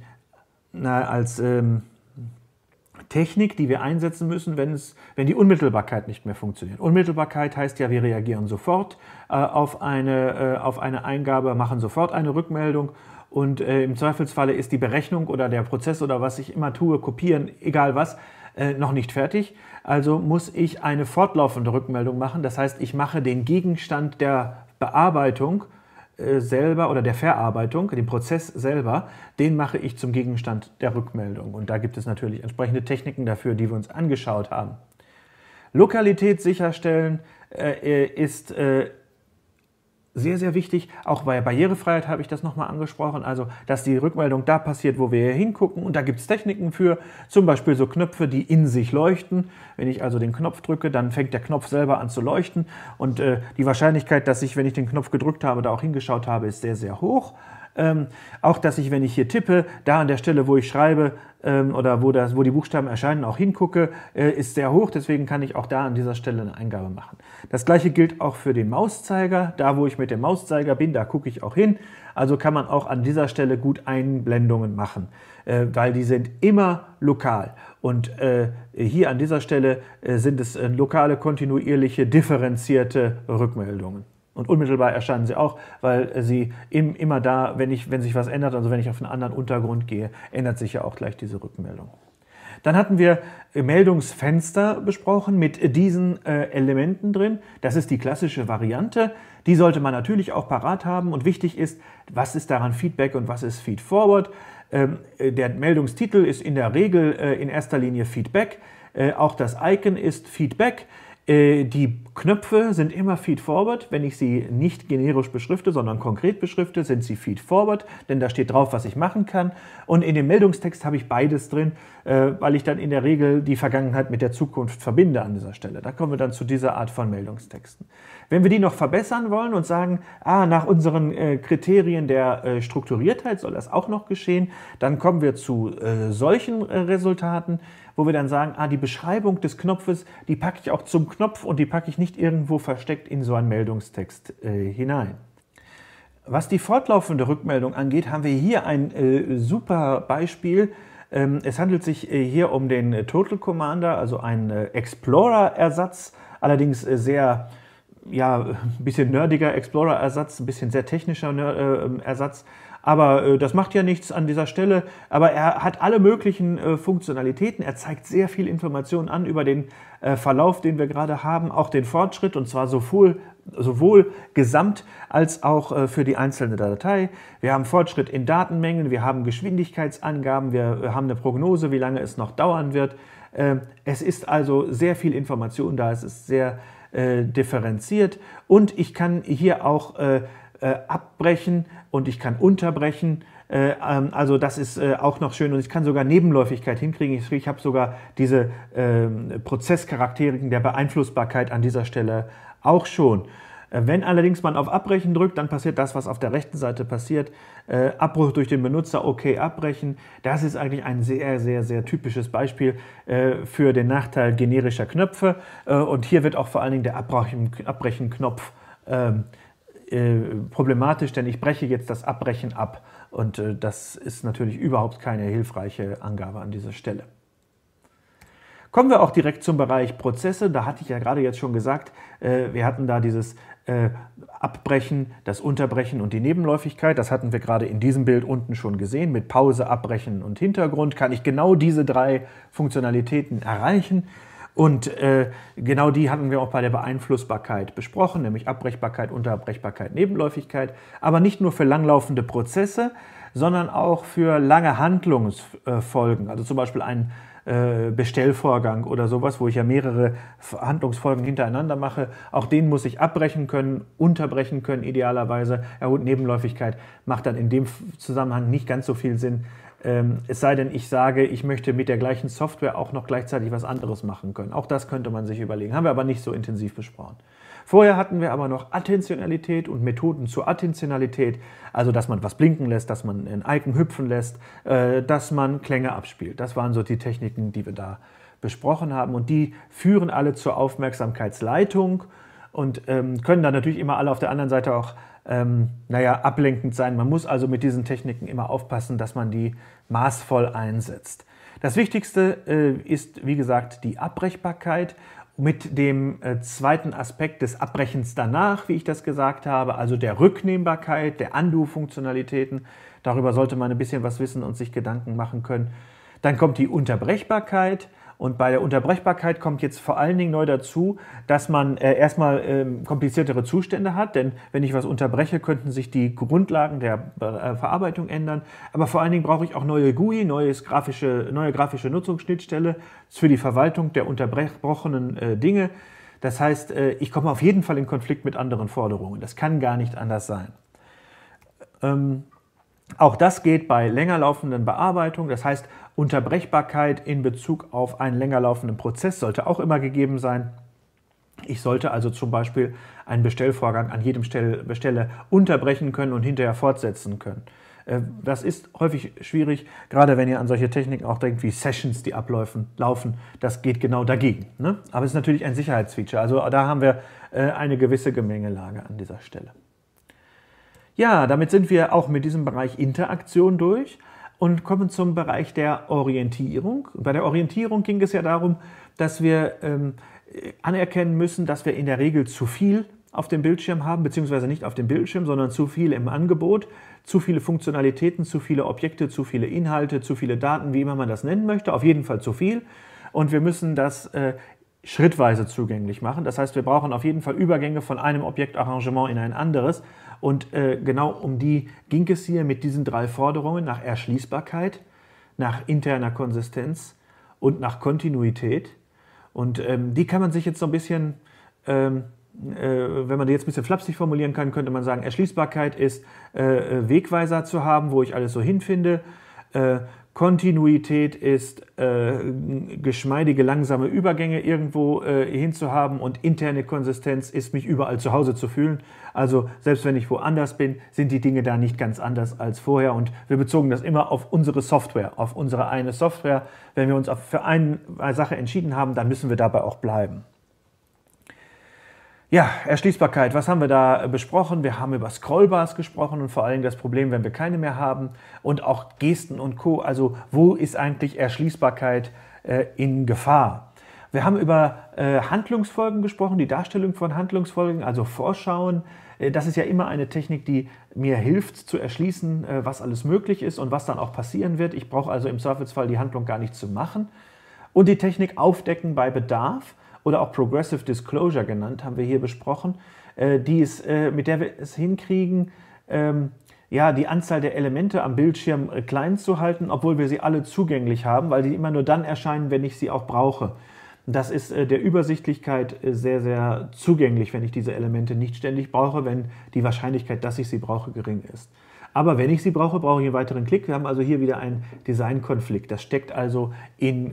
Technik, die wir einsetzen müssen, wenn die Unmittelbarkeit nicht mehr funktioniert. Unmittelbarkeit heißt ja, wir reagieren sofort auf eine Eingabe, machen sofort eine Rückmeldung und im Zweifelsfalle ist die Berechnung oder der Prozess oder was ich immer tue, kopieren, egal was, noch nicht fertig. Also muss ich eine fortlaufende Rückmeldung machen. Das heißt, ich mache den Gegenstand der Bearbeitung selber oder der Verarbeitung, den Prozess selber, den mache ich zum Gegenstand der Rückmeldung. Und da gibt es natürlich entsprechende Techniken dafür, die wir uns angeschaut haben. Lokalität sicherstellen ist sehr, sehr wichtig. Auch bei Barrierefreiheit habe ich das nochmal angesprochen. Also, dass die Rückmeldung da passiert, wo wir hier hingucken. Und da gibt es Techniken für, zum Beispiel so Knöpfe, die in sich leuchten. Wenn ich also den Knopf drücke, dann fängt der Knopf selber an zu leuchten. Und die Wahrscheinlichkeit, dass ich, wenn ich den Knopf gedrückt habe, da auch hingeschaut habe, ist sehr, sehr hoch. Auch, dass ich, wenn ich hier tippe, da an der Stelle, wo ich schreibe oder wo die Buchstaben erscheinen, auch hingucke, ist sehr hoch. Deswegen kann ich auch da an dieser Stelle eine Eingabe machen. Das gleiche gilt auch für den Mauszeiger. Da, wo ich mit dem Mauszeiger bin, da gucke ich auch hin. Also kann man auch an dieser Stelle gut Einblendungen machen, weil die sind immer lokal. Und hier an dieser Stelle sind es lokale, kontinuierliche, differenzierte Rückmeldungen. Und unmittelbar erscheinen sie auch, weil sie immer da, wenn sich was ändert, also wenn ich auf einen anderen Untergrund gehe, ändert sich ja auch gleich diese Rückmeldung. Dann hatten wir Meldungsfenster besprochen mit diesen Elementen drin. Das ist die klassische Variante. Die sollte man natürlich auch parat haben. Und wichtig ist, was ist daran Feedback und was ist Feedforward. Der Meldungstitel ist in der Regel in erster Linie Feedback. Auch das Icon ist Feedback. Die Knöpfe sind immer Feedforward. Wenn ich sie nicht generisch beschrifte, sondern konkret beschrifte, sind sie Feedforward, denn da steht drauf, was ich machen kann. Und in dem Meldungstext habe ich beides drin, weil ich dann in der Regel die Vergangenheit mit der Zukunft verbinde an dieser Stelle. Da kommen wir dann zu dieser Art von Meldungstexten. Wenn wir die noch verbessern wollen und sagen, nach unseren Kriterien der Strukturiertheit soll das auch noch geschehen, dann kommen wir zu solchen Resultaten, wo wir dann sagen, die Beschreibung des Knopfes, die packe ich auch zum Knopf und die packe ich nicht irgendwo versteckt in so einen Meldungstext hinein. Was die fortlaufende Rückmeldung angeht, haben wir hier ein super Beispiel. Es handelt sich hier um den Total Commander, also einen Explorer-Ersatz, allerdings sehr, ein bisschen nerdiger Explorer-Ersatz, ein bisschen sehr technischer Ersatz. Aber das macht ja nichts an dieser Stelle. Aber er hat alle möglichen Funktionalitäten. Er zeigt sehr viel Informationen an über den Verlauf, den wir gerade haben, auch den Fortschritt, und zwar sowohl gesamt als auch für die einzelne Datei. Wir haben Fortschritt in Datenmengen, wir haben Geschwindigkeitsangaben, wir haben eine Prognose, wie lange es noch dauern wird. Es ist also sehr viel Information da, es ist sehr differenziert, und ich kann hier auch abbrechen und ich kann unterbrechen. Also das ist auch noch schön, und ich kann sogar Nebenläufigkeit hinkriegen. Ich habe sogar diese Prozesscharakteriken der Beeinflussbarkeit an dieser Stelle auch schon. Wenn allerdings man auf Abbrechen drückt, dann passiert das, was auf der rechten Seite passiert. Abbruch durch den Benutzer, okay, abbrechen. Das ist eigentlich ein sehr, sehr, sehr typisches Beispiel für den Nachteil generischer Knöpfe. Und hier wird auch vor allen Dingen der Abbrechen-Knopf problematisch, denn ich breche jetzt das Abbrechen ab. Und das ist natürlich überhaupt keine hilfreiche Angabe an dieser Stelle. Kommen wir auch direkt zum Bereich Prozesse. Da hatte ich ja gerade jetzt schon gesagt, wir hatten da dieses Abbrechen, das Unterbrechen und die Nebenläufigkeit. Das hatten wir gerade in diesem Bild unten schon gesehen. Mit Pause, Abbrechen und Hintergrund kann ich genau diese drei Funktionalitäten erreichen. Und genau die hatten wir auch bei der Beeinflussbarkeit besprochen, nämlich Abbrechbarkeit, Unterbrechbarkeit, Nebenläufigkeit. Aber nicht nur für langlaufende Prozesse, sondern auch für lange Handlungsfolgen. Also zum Beispiel ein Bestellvorgang oder sowas, wo ich ja mehrere Handlungsfolgen hintereinander mache. Auch den muss ich abbrechen können, unterbrechen können idealerweise. Ja gut, Nebenläufigkeit macht dann in dem Zusammenhang nicht ganz so viel Sinn. Es sei denn, ich sage, ich möchte mit der gleichen Software auch noch gleichzeitig was anderes machen können. Auch das könnte man sich überlegen. Haben wir aber nicht so intensiv besprochen. Vorher hatten wir aber noch Attentionalität und Methoden zur Attentionalität, also dass man was blinken lässt, dass man ein Icon hüpfen lässt, dass man Klänge abspielt. Das waren so die Techniken, die wir da besprochen haben, und die führen alle zur Aufmerksamkeitsleitung und können dann natürlich immer alle auf der anderen Seite auch ablenkend sein. Man muss also mit diesen Techniken immer aufpassen, dass man die maßvoll einsetzt. Das Wichtigste ist, wie gesagt, die Abbrechbarkeit mit dem zweiten Aspekt des Abbrechens danach, wie ich das gesagt habe, also der Rücknehmbarkeit, der Undo-Funktionalitäten. Darüber sollte man ein bisschen was wissen und sich Gedanken machen können. Dann kommt die Unterbrechbarkeit. Und bei der Unterbrechbarkeit kommt jetzt vor allen Dingen neu dazu, dass man erstmal kompliziertere Zustände hat, denn wenn ich was unterbreche, könnten sich die Grundlagen der Verarbeitung ändern. Aber vor allen Dingen brauche ich auch neue GUI, neue grafische Nutzungsschnittstelle für die Verwaltung der unterbrochenen Dinge. Das heißt, ich komme auf jeden Fall in Konflikt mit anderen Forderungen. Das kann gar nicht anders sein. Auch das geht bei länger laufenden Bearbeitungen. Das heißt, Unterbrechbarkeit in Bezug auf einen länger laufenden Prozess sollte auch immer gegeben sein. Ich sollte also zum Beispiel einen Bestellvorgang an jedem Stelle unterbrechen können und hinterher fortsetzen können. Das ist häufig schwierig, gerade wenn ihr an solche Techniken auch denkt wie Sessions, die laufen. Das geht genau dagegen, ne? Aber es ist natürlich ein Sicherheitsfeature. Also da haben wir eine gewisse Gemengelage an dieser Stelle. Ja, damit sind wir auch mit diesem Bereich Interaktion durch und kommen zum Bereich der Orientierung. Bei der Orientierung ging es ja darum, dass wir anerkennen müssen, dass wir in der Regel zu viel auf dem Bildschirm haben, beziehungsweise nicht auf dem Bildschirm, sondern zu viel im Angebot, zu viele Funktionalitäten, zu viele Objekte, zu viele Inhalte, zu viele Daten, wie immer man das nennen möchte, auf jeden Fall zu viel. Und wir müssen das schrittweise zugänglich machen. Das heißt, wir brauchen auf jeden Fall Übergänge von einem Objektarrangement in ein anderes. Und genau um die ging es hier mit diesen drei Forderungen nach Erschließbarkeit, nach interner Konsistenz und nach Kontinuität. Und die kann man sich jetzt so ein bisschen, wenn man die jetzt ein bisschen flapsig formulieren kann, könnte man sagen, Erschließbarkeit ist Wegweiser zu haben, wo ich alles so hinfinde. Kontinuität ist geschmeidige, langsame Übergänge irgendwo hinzuhaben, und interne Konsistenz ist, mich überall zu Hause zu fühlen. Also selbst wenn ich woanders bin, sind die Dinge da nicht ganz anders als vorher, und wir bezogen das immer auf unsere Software, auf unsere eine Software. Wenn wir uns für eine Sache entschieden haben, dann müssen wir dabei auch bleiben. Ja, Erschließbarkeit, was haben wir da besprochen? Wir haben über Scrollbars gesprochen und vor allem das Problem, wenn wir keine mehr haben, und auch Gesten und Co. Also wo ist eigentlich Erschließbarkeit in Gefahr? Wir haben über Handlungsfolgen gesprochen, die Darstellung von Handlungsfolgen, also Vorschauen. Das ist ja immer eine Technik, die mir hilft zu erschließen, was alles möglich ist und was dann auch passieren wird. Ich brauche also im Zweifelsfall die Handlung gar nicht zu machen. Und die Technik Aufdecken bei Bedarf oder auch Progressive Disclosure genannt, haben wir hier besprochen, mit der wir es hinkriegen, ja, die Anzahl der Elemente am Bildschirm klein zu halten, obwohl wir sie alle zugänglich haben, weil die immer nur dann erscheinen, wenn ich sie auch brauche. Das ist der Übersichtlichkeit sehr, sehr zugänglich, wenn ich diese Elemente nicht ständig brauche, wenn die Wahrscheinlichkeit, dass ich sie brauche, gering ist. Aber wenn ich sie brauche, brauche ich einen weiteren Klick. Wir haben also hier wieder einen Designkonflikt. Das steckt also in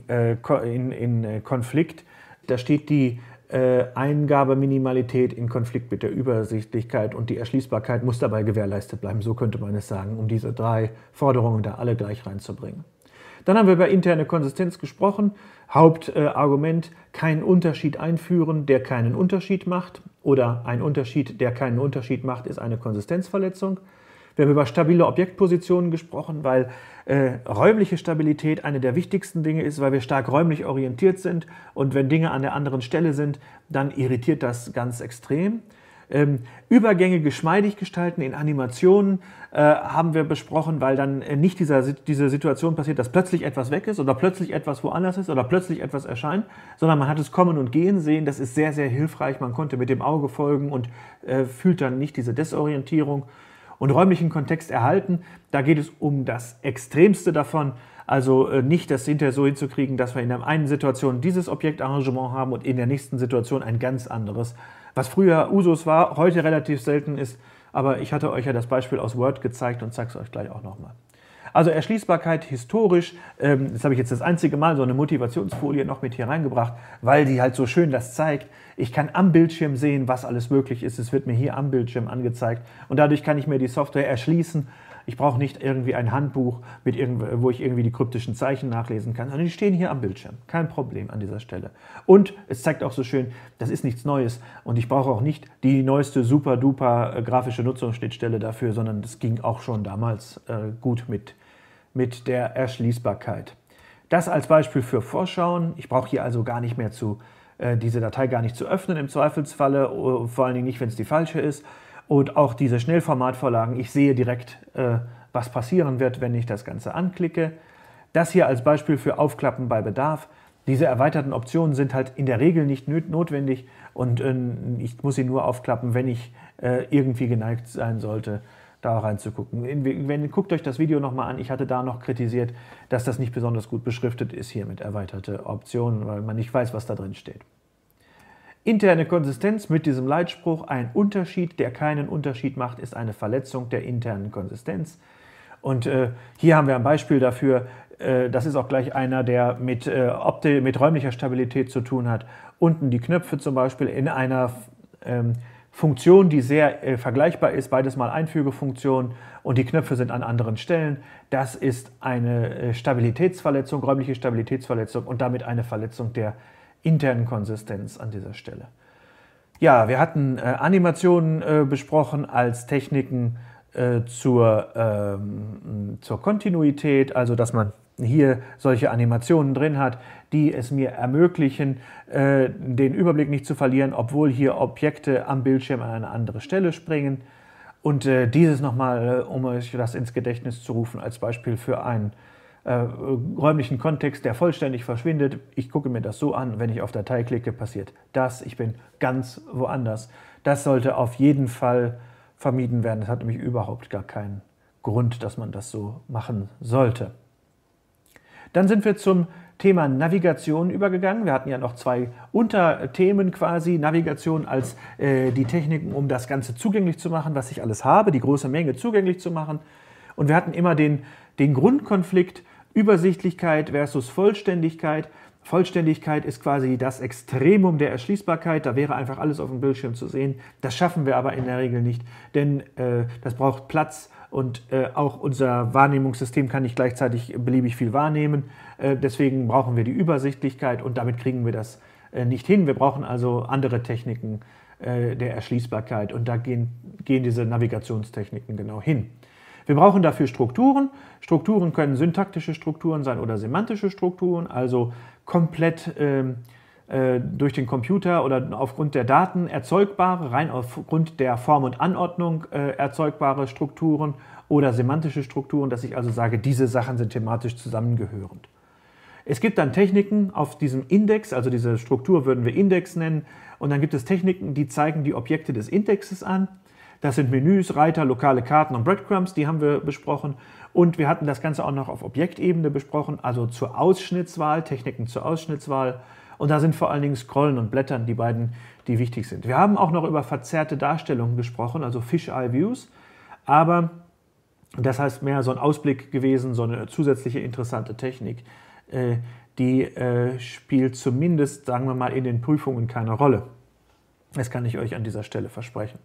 Konflikt. Da steht die Eingabeminimalität in Konflikt mit der Übersichtlichkeit und die Erschließbarkeit muss dabei gewährleistet bleiben. So könnte man es sagen, um diese 3 Forderungen da alle gleich reinzubringen. Dann haben wir über interne Konsistenz gesprochen. Hauptargument, keinen Unterschied einführen, der keinen Unterschied macht. Oder ein Unterschied, der keinen Unterschied macht, ist eine Konsistenzverletzung. Wir haben über stabile Objektpositionen gesprochen, weil räumliche Stabilität eine der wichtigsten Dinge ist, weil wir stark räumlich orientiert sind. Und wenn Dinge an der anderen Stelle sind, dann irritiert das ganz extrem. Übergänge geschmeidig gestalten in Animationen haben wir besprochen, weil dann nicht diese Situation passiert, dass plötzlich etwas weg ist oder plötzlich etwas woanders ist oder plötzlich etwas erscheint, sondern man hat es kommen und gehen sehen. Das ist sehr, sehr hilfreich. Man konnte mit dem Auge folgen und fühlt dann nicht diese Desorientierung. Und räumlichen Kontext erhalten, da geht es um das Extremste davon, also nicht das hinterher so hinzukriegen, dass wir in der einen Situation dieses Objektarrangement haben und in der nächsten Situation ein ganz anderes. Was früher Usus war, heute relativ selten ist, aber ich hatte euch ja das Beispiel aus Word gezeigt und zeige es euch gleich auch nochmal. Also Erschließbarkeit historisch, das habe ich jetzt das einzige Mal so eine Motivationsfolie noch mit hier reingebracht, weil die halt so schön das zeigt. Ich kann am Bildschirm sehen, was alles möglich ist. Es wird mir hier am Bildschirm angezeigt und dadurch kann ich mir die Software erschließen. Ich brauche nicht irgendwie ein Handbuch, wo ich irgendwie die kryptischen Zeichen nachlesen kann, sondern die stehen hier am Bildschirm. Kein Problem an dieser Stelle. Und es zeigt auch so schön, das ist nichts Neues und ich brauche auch nicht die neueste super-duper grafische Nutzungsschnittstelle dafür, sondern das ging auch schon damals gut mit der Erschließbarkeit. Das als Beispiel für Vorschauen. Ich brauche hier also gar nicht mehr diese Datei gar nicht zu öffnen im Zweifelsfalle, vor allen Dingen nicht, wenn es die falsche ist. Und auch diese Schnellformatvorlagen, ich sehe direkt, was passieren wird, wenn ich das Ganze anklicke. Das hier als Beispiel für Aufklappen bei Bedarf. Diese erweiterten Optionen sind halt in der Regel nicht notwendig und ich muss sie nur aufklappen, wenn ich irgendwie geneigt sein sollte, da reinzugucken. Guckt euch das Video nochmal an. Ich hatte da noch kritisiert, dass das nicht besonders gut beschriftet ist hier mit erweiterte Optionen, weil man nicht weiß, was da drin steht. Interne Konsistenz mit diesem Leitspruch, ein Unterschied, der keinen Unterschied macht, ist eine Verletzung der internen Konsistenz. Und hier haben wir ein Beispiel dafür, das ist auch gleich einer, der mit räumlicher Stabilität zu tun hat. Unten die Knöpfe zum Beispiel in einer Funktion, die sehr vergleichbar ist, beides mal Einfügefunktion und die Knöpfe sind an anderen Stellen. Das ist eine Stabilitätsverletzung, räumliche Stabilitätsverletzung und damit eine Verletzung der internen Konsistenz an dieser Stelle. Ja, wir hatten Animationen besprochen als Techniken zur Kontinuität, also dass man hier solche Animationen drin hat, die es mir ermöglichen, den Überblick nicht zu verlieren, obwohl hier Objekte am Bildschirm an eine andere Stelle springen. Und dieses nochmal, um euch das ins Gedächtnis zu rufen, als Beispiel für einen räumlichen Kontext, der vollständig verschwindet. Ich gucke mir das so an, wenn ich auf Datei klicke, passiert das. Ich bin ganz woanders. Das sollte auf jeden Fall vermieden werden. Das hat nämlich überhaupt gar keinen Grund, dass man das so machen sollte. Dann sind wir zum Thema Navigation übergegangen. Wir hatten ja noch 2 Unterthemen quasi. Navigation als die Techniken, um das Ganze zugänglich zu machen, was ich alles habe, die große Menge zugänglich zu machen. Und wir hatten immer den Grundkonflikt Übersichtlichkeit versus Vollständigkeit. Vollständigkeit ist quasi das Extremum der Erschließbarkeit. Da wäre einfach alles auf dem Bildschirm zu sehen. Das schaffen wir aber in der Regel nicht, denn das braucht Platz und auch unser Wahrnehmungssystem kann nicht gleichzeitig beliebig viel wahrnehmen. Deswegen brauchen wir die Übersichtlichkeit und damit kriegen wir das nicht hin. Wir brauchen also andere Techniken der Erschließbarkeit und da gehen diese Navigationstechniken genau hin. Wir brauchen dafür Strukturen. Strukturen können syntaktische Strukturen sein oder semantische Strukturen, also komplett durch den Computer oder aufgrund der Daten erzeugbare, rein aufgrund der Form und Anordnung erzeugbare Strukturen oder semantische Strukturen, dass ich also sage, diese Sachen sind thematisch zusammengehörend. Es gibt dann Techniken auf diesem Index, also diese Struktur würden wir Index nennen, und dann gibt es Techniken, die zeigen die Objekte des Indexes an. Das sind Menüs, Reiter, lokale Karten und Breadcrumbs, die haben wir besprochen. Und wir hatten das Ganze auch noch auf Objektebene besprochen, also zur Ausschnittswahl, Techniken zur Ausschnittswahl. Und da sind vor allen Dingen Scrollen und Blättern die beiden, die wichtig sind. Wir haben auch noch über verzerrte Darstellungen gesprochen, also Fisheye Views, aber das heißt mehr so ein Ausblick gewesen, so eine zusätzliche interessante Technik, die spielt zumindest, sagen wir mal, in den Prüfungen keine Rolle. Das kann ich euch an dieser Stelle versprechen.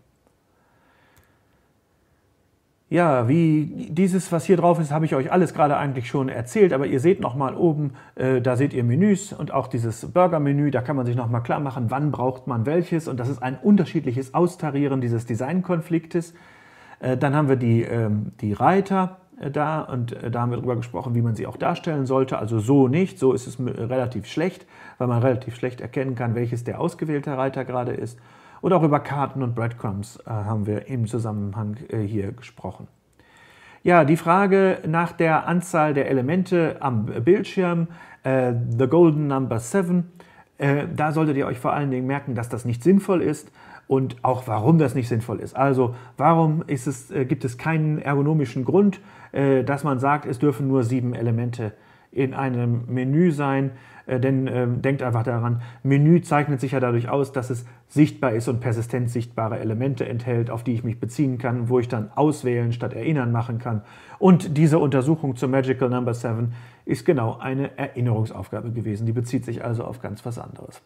Ja, wie dieses, was hier drauf ist, habe ich euch alles gerade eigentlich schon erzählt, aber ihr seht nochmal oben, da seht ihr Menüs und auch dieses Burger-Menü, da kann man sich nochmal klar machen, wann braucht man welches, und das ist ein unterschiedliches Austarieren dieses Designkonfliktes. Dann haben wir die Reiter da, und da haben wir darüber gesprochen, wie man sie auch darstellen sollte, also so nicht, so ist es relativ schlecht, weil man relativ schlecht erkennen kann, welches der ausgewählte Reiter gerade ist. Und auch über Karten und Breadcrumbs haben wir im Zusammenhang hier gesprochen. Ja, die Frage nach der Anzahl der Elemente am Bildschirm, the golden number 7, da solltet ihr euch vor allen Dingen merken, dass das nicht sinnvoll ist und auch warum das nicht sinnvoll ist. Also warum gibt es keinen ergonomischen Grund, dass man sagt, es dürfen nur 7 Elemente in einem Menü sein, denn denkt einfach daran, Menü zeichnet sich ja dadurch aus, dass es sichtbar ist und persistent sichtbare Elemente enthält, auf die ich mich beziehen kann, wo ich dann auswählen statt erinnern machen kann. Und diese Untersuchung zur Magical Number 7 ist genau eine Erinnerungsaufgabe gewesen. Die bezieht sich also auf ganz was anderes.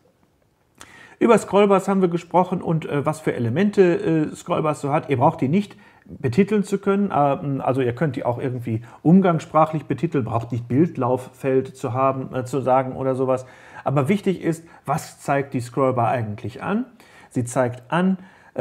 Über Scrollbars haben wir gesprochen und was für Elemente Scrollbars so hat. Ihr braucht die nicht betiteln zu können, also ihr könnt die auch irgendwie umgangssprachlich betiteln, braucht nicht Bildlauffeld zu haben, zu sagen oder sowas. Aber wichtig ist, was zeigt die Scrollbar eigentlich an? Sie zeigt an,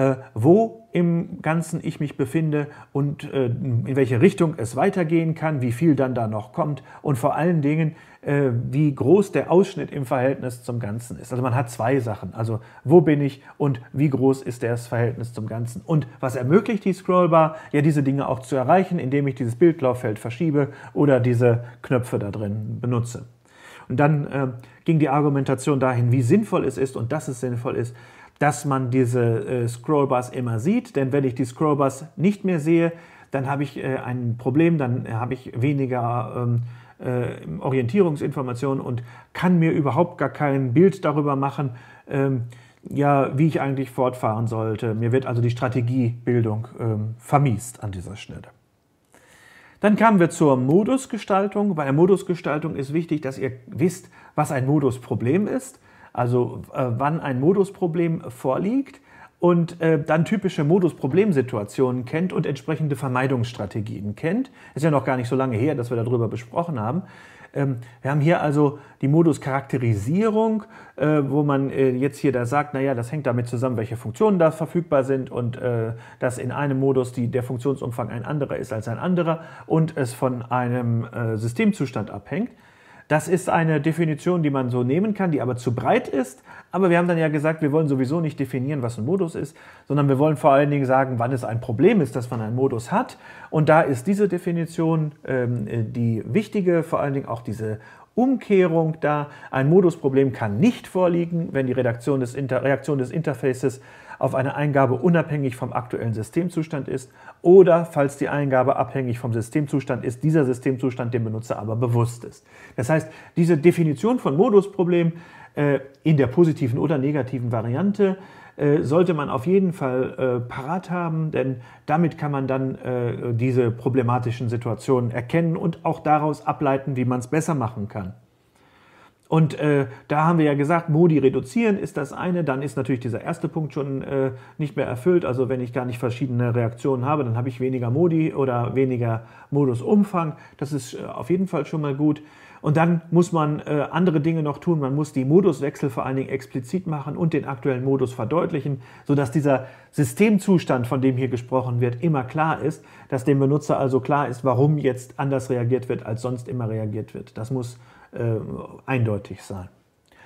wo im Ganzen ich mich befinde und in welche Richtung es weitergehen kann, wie viel dann da noch kommt und vor allen Dingen, wie groß der Ausschnitt im Verhältnis zum Ganzen ist. Also man hat 2 Sachen, also wo bin ich und wie groß ist das Verhältnis zum Ganzen. Und was ermöglicht die Scrollbar? Ja, diese Dinge auch zu erreichen, indem ich dieses Bildlauffeld verschiebe oder diese Knöpfe da drin benutze. Und dann ging die Argumentation dahin, wie sinnvoll es ist und dass es sinnvoll ist, dass man diese Scrollbars immer sieht, denn wenn ich die Scrollbars nicht mehr sehe, dann habe ich ein Problem, dann habe ich weniger Orientierungsinformationen und kann mir überhaupt gar kein Bild darüber machen, ja, wie ich eigentlich fortfahren sollte. Mir wird also die Strategiebildung vermiest an dieser Stelle. Dann kamen wir zur Modusgestaltung. Bei der Modusgestaltung ist wichtig, dass ihr wisst, was ein Modusproblem ist, also wann ein Modusproblem vorliegt und dann typische Modusproblemsituationen kennt und entsprechende Vermeidungsstrategien kennt. Ist ja noch gar nicht so lange her, dass wir darüber besprochen haben. Wir haben hier also die Moduscharakterisierung, wo man jetzt hier da sagt, naja, das hängt damit zusammen, welche Funktionen da verfügbar sind und dass in einem Modus der Funktionsumfang ein anderer ist als ein anderer und es von einem Systemzustand abhängt. Das ist eine Definition, die man so nehmen kann, die aber zu breit ist. Aber wir haben dann ja gesagt, wir wollen sowieso nicht definieren, was ein Modus ist, sondern wir wollen vor allen Dingen sagen, wann es ein Problem ist, dass man einen Modus hat. Und da ist diese Definition die wichtige, vor allen Dingen auch diese Umkehrung da. Ein Modusproblem kann nicht vorliegen, wenn die Reaktion des Interfaces auf eine Eingabe unabhängig vom aktuellen Systemzustand ist oder falls die Eingabe abhängig vom Systemzustand ist, dieser Systemzustand dem Benutzer aber bewusst ist. Das heißt, diese Definition von Modusproblem in der positiven oder negativen Variante sollte man auf jeden Fall parat haben, denn damit kann man dann diese problematischen Situationen erkennen und auch daraus ableiten, wie man es besser machen kann. Und da haben wir ja gesagt, Modi reduzieren ist das eine, dann ist natürlich dieser erste Punkt schon nicht mehr erfüllt. Also wenn ich gar nicht verschiedene Reaktionen habe, dann habe ich weniger Modi oder weniger Modusumfang. Das ist auf jeden Fall schon mal gut. Und dann muss man andere Dinge noch tun. Man muss die Moduswechsel vor allen Dingen explizit machen und den aktuellen Modus verdeutlichen, sodass dieser Systemzustand, von dem hier gesprochen wird, immer klar ist, dass dem Benutzer also klar ist, warum jetzt anders reagiert wird, als sonst immer reagiert wird. Das muss eindeutig sein.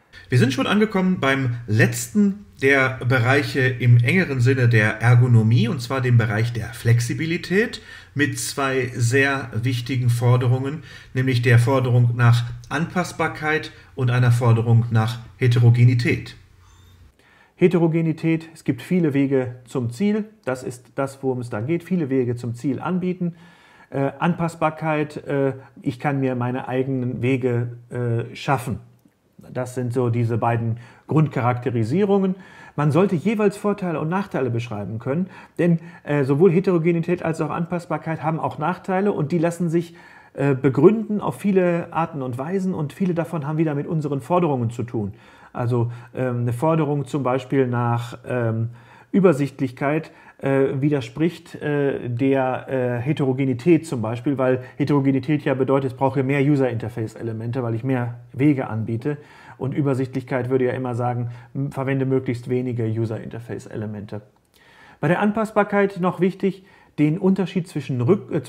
Wir sind schon angekommen beim letzten der Bereiche im engeren Sinne der Ergonomie, und zwar dem Bereich der Flexibilität mit zwei sehr wichtigen Forderungen, nämlich der Forderung nach Anpassbarkeit und einer Forderung nach Heterogenität. Heterogenität, es gibt viele Wege zum Ziel, das ist das, worum es da geht, viele Wege zum Ziel anbieten. Anpassbarkeit, ich kann mir meine eigenen Wege schaffen. Das sind so diese beiden Grundcharakterisierungen. Man sollte jeweils Vorteile und Nachteile beschreiben können, denn sowohl Heterogenität als auch Anpassbarkeit haben auch Nachteile und die lassen sich begründen auf viele Arten und Weisen und viele davon haben wieder mit unseren Forderungen zu tun. Also eine Forderung zum Beispiel nach Übersichtlichkeit widerspricht der Heterogenität zum Beispiel, weil Heterogenität ja bedeutet, ich brauche mehr User-Interface-Elemente, weil ich mehr Wege anbiete. Und Übersichtlichkeit würde ja immer sagen, verwende möglichst wenige User-Interface-Elemente. Bei der Anpassbarkeit noch wichtig, den Unterschied zwischen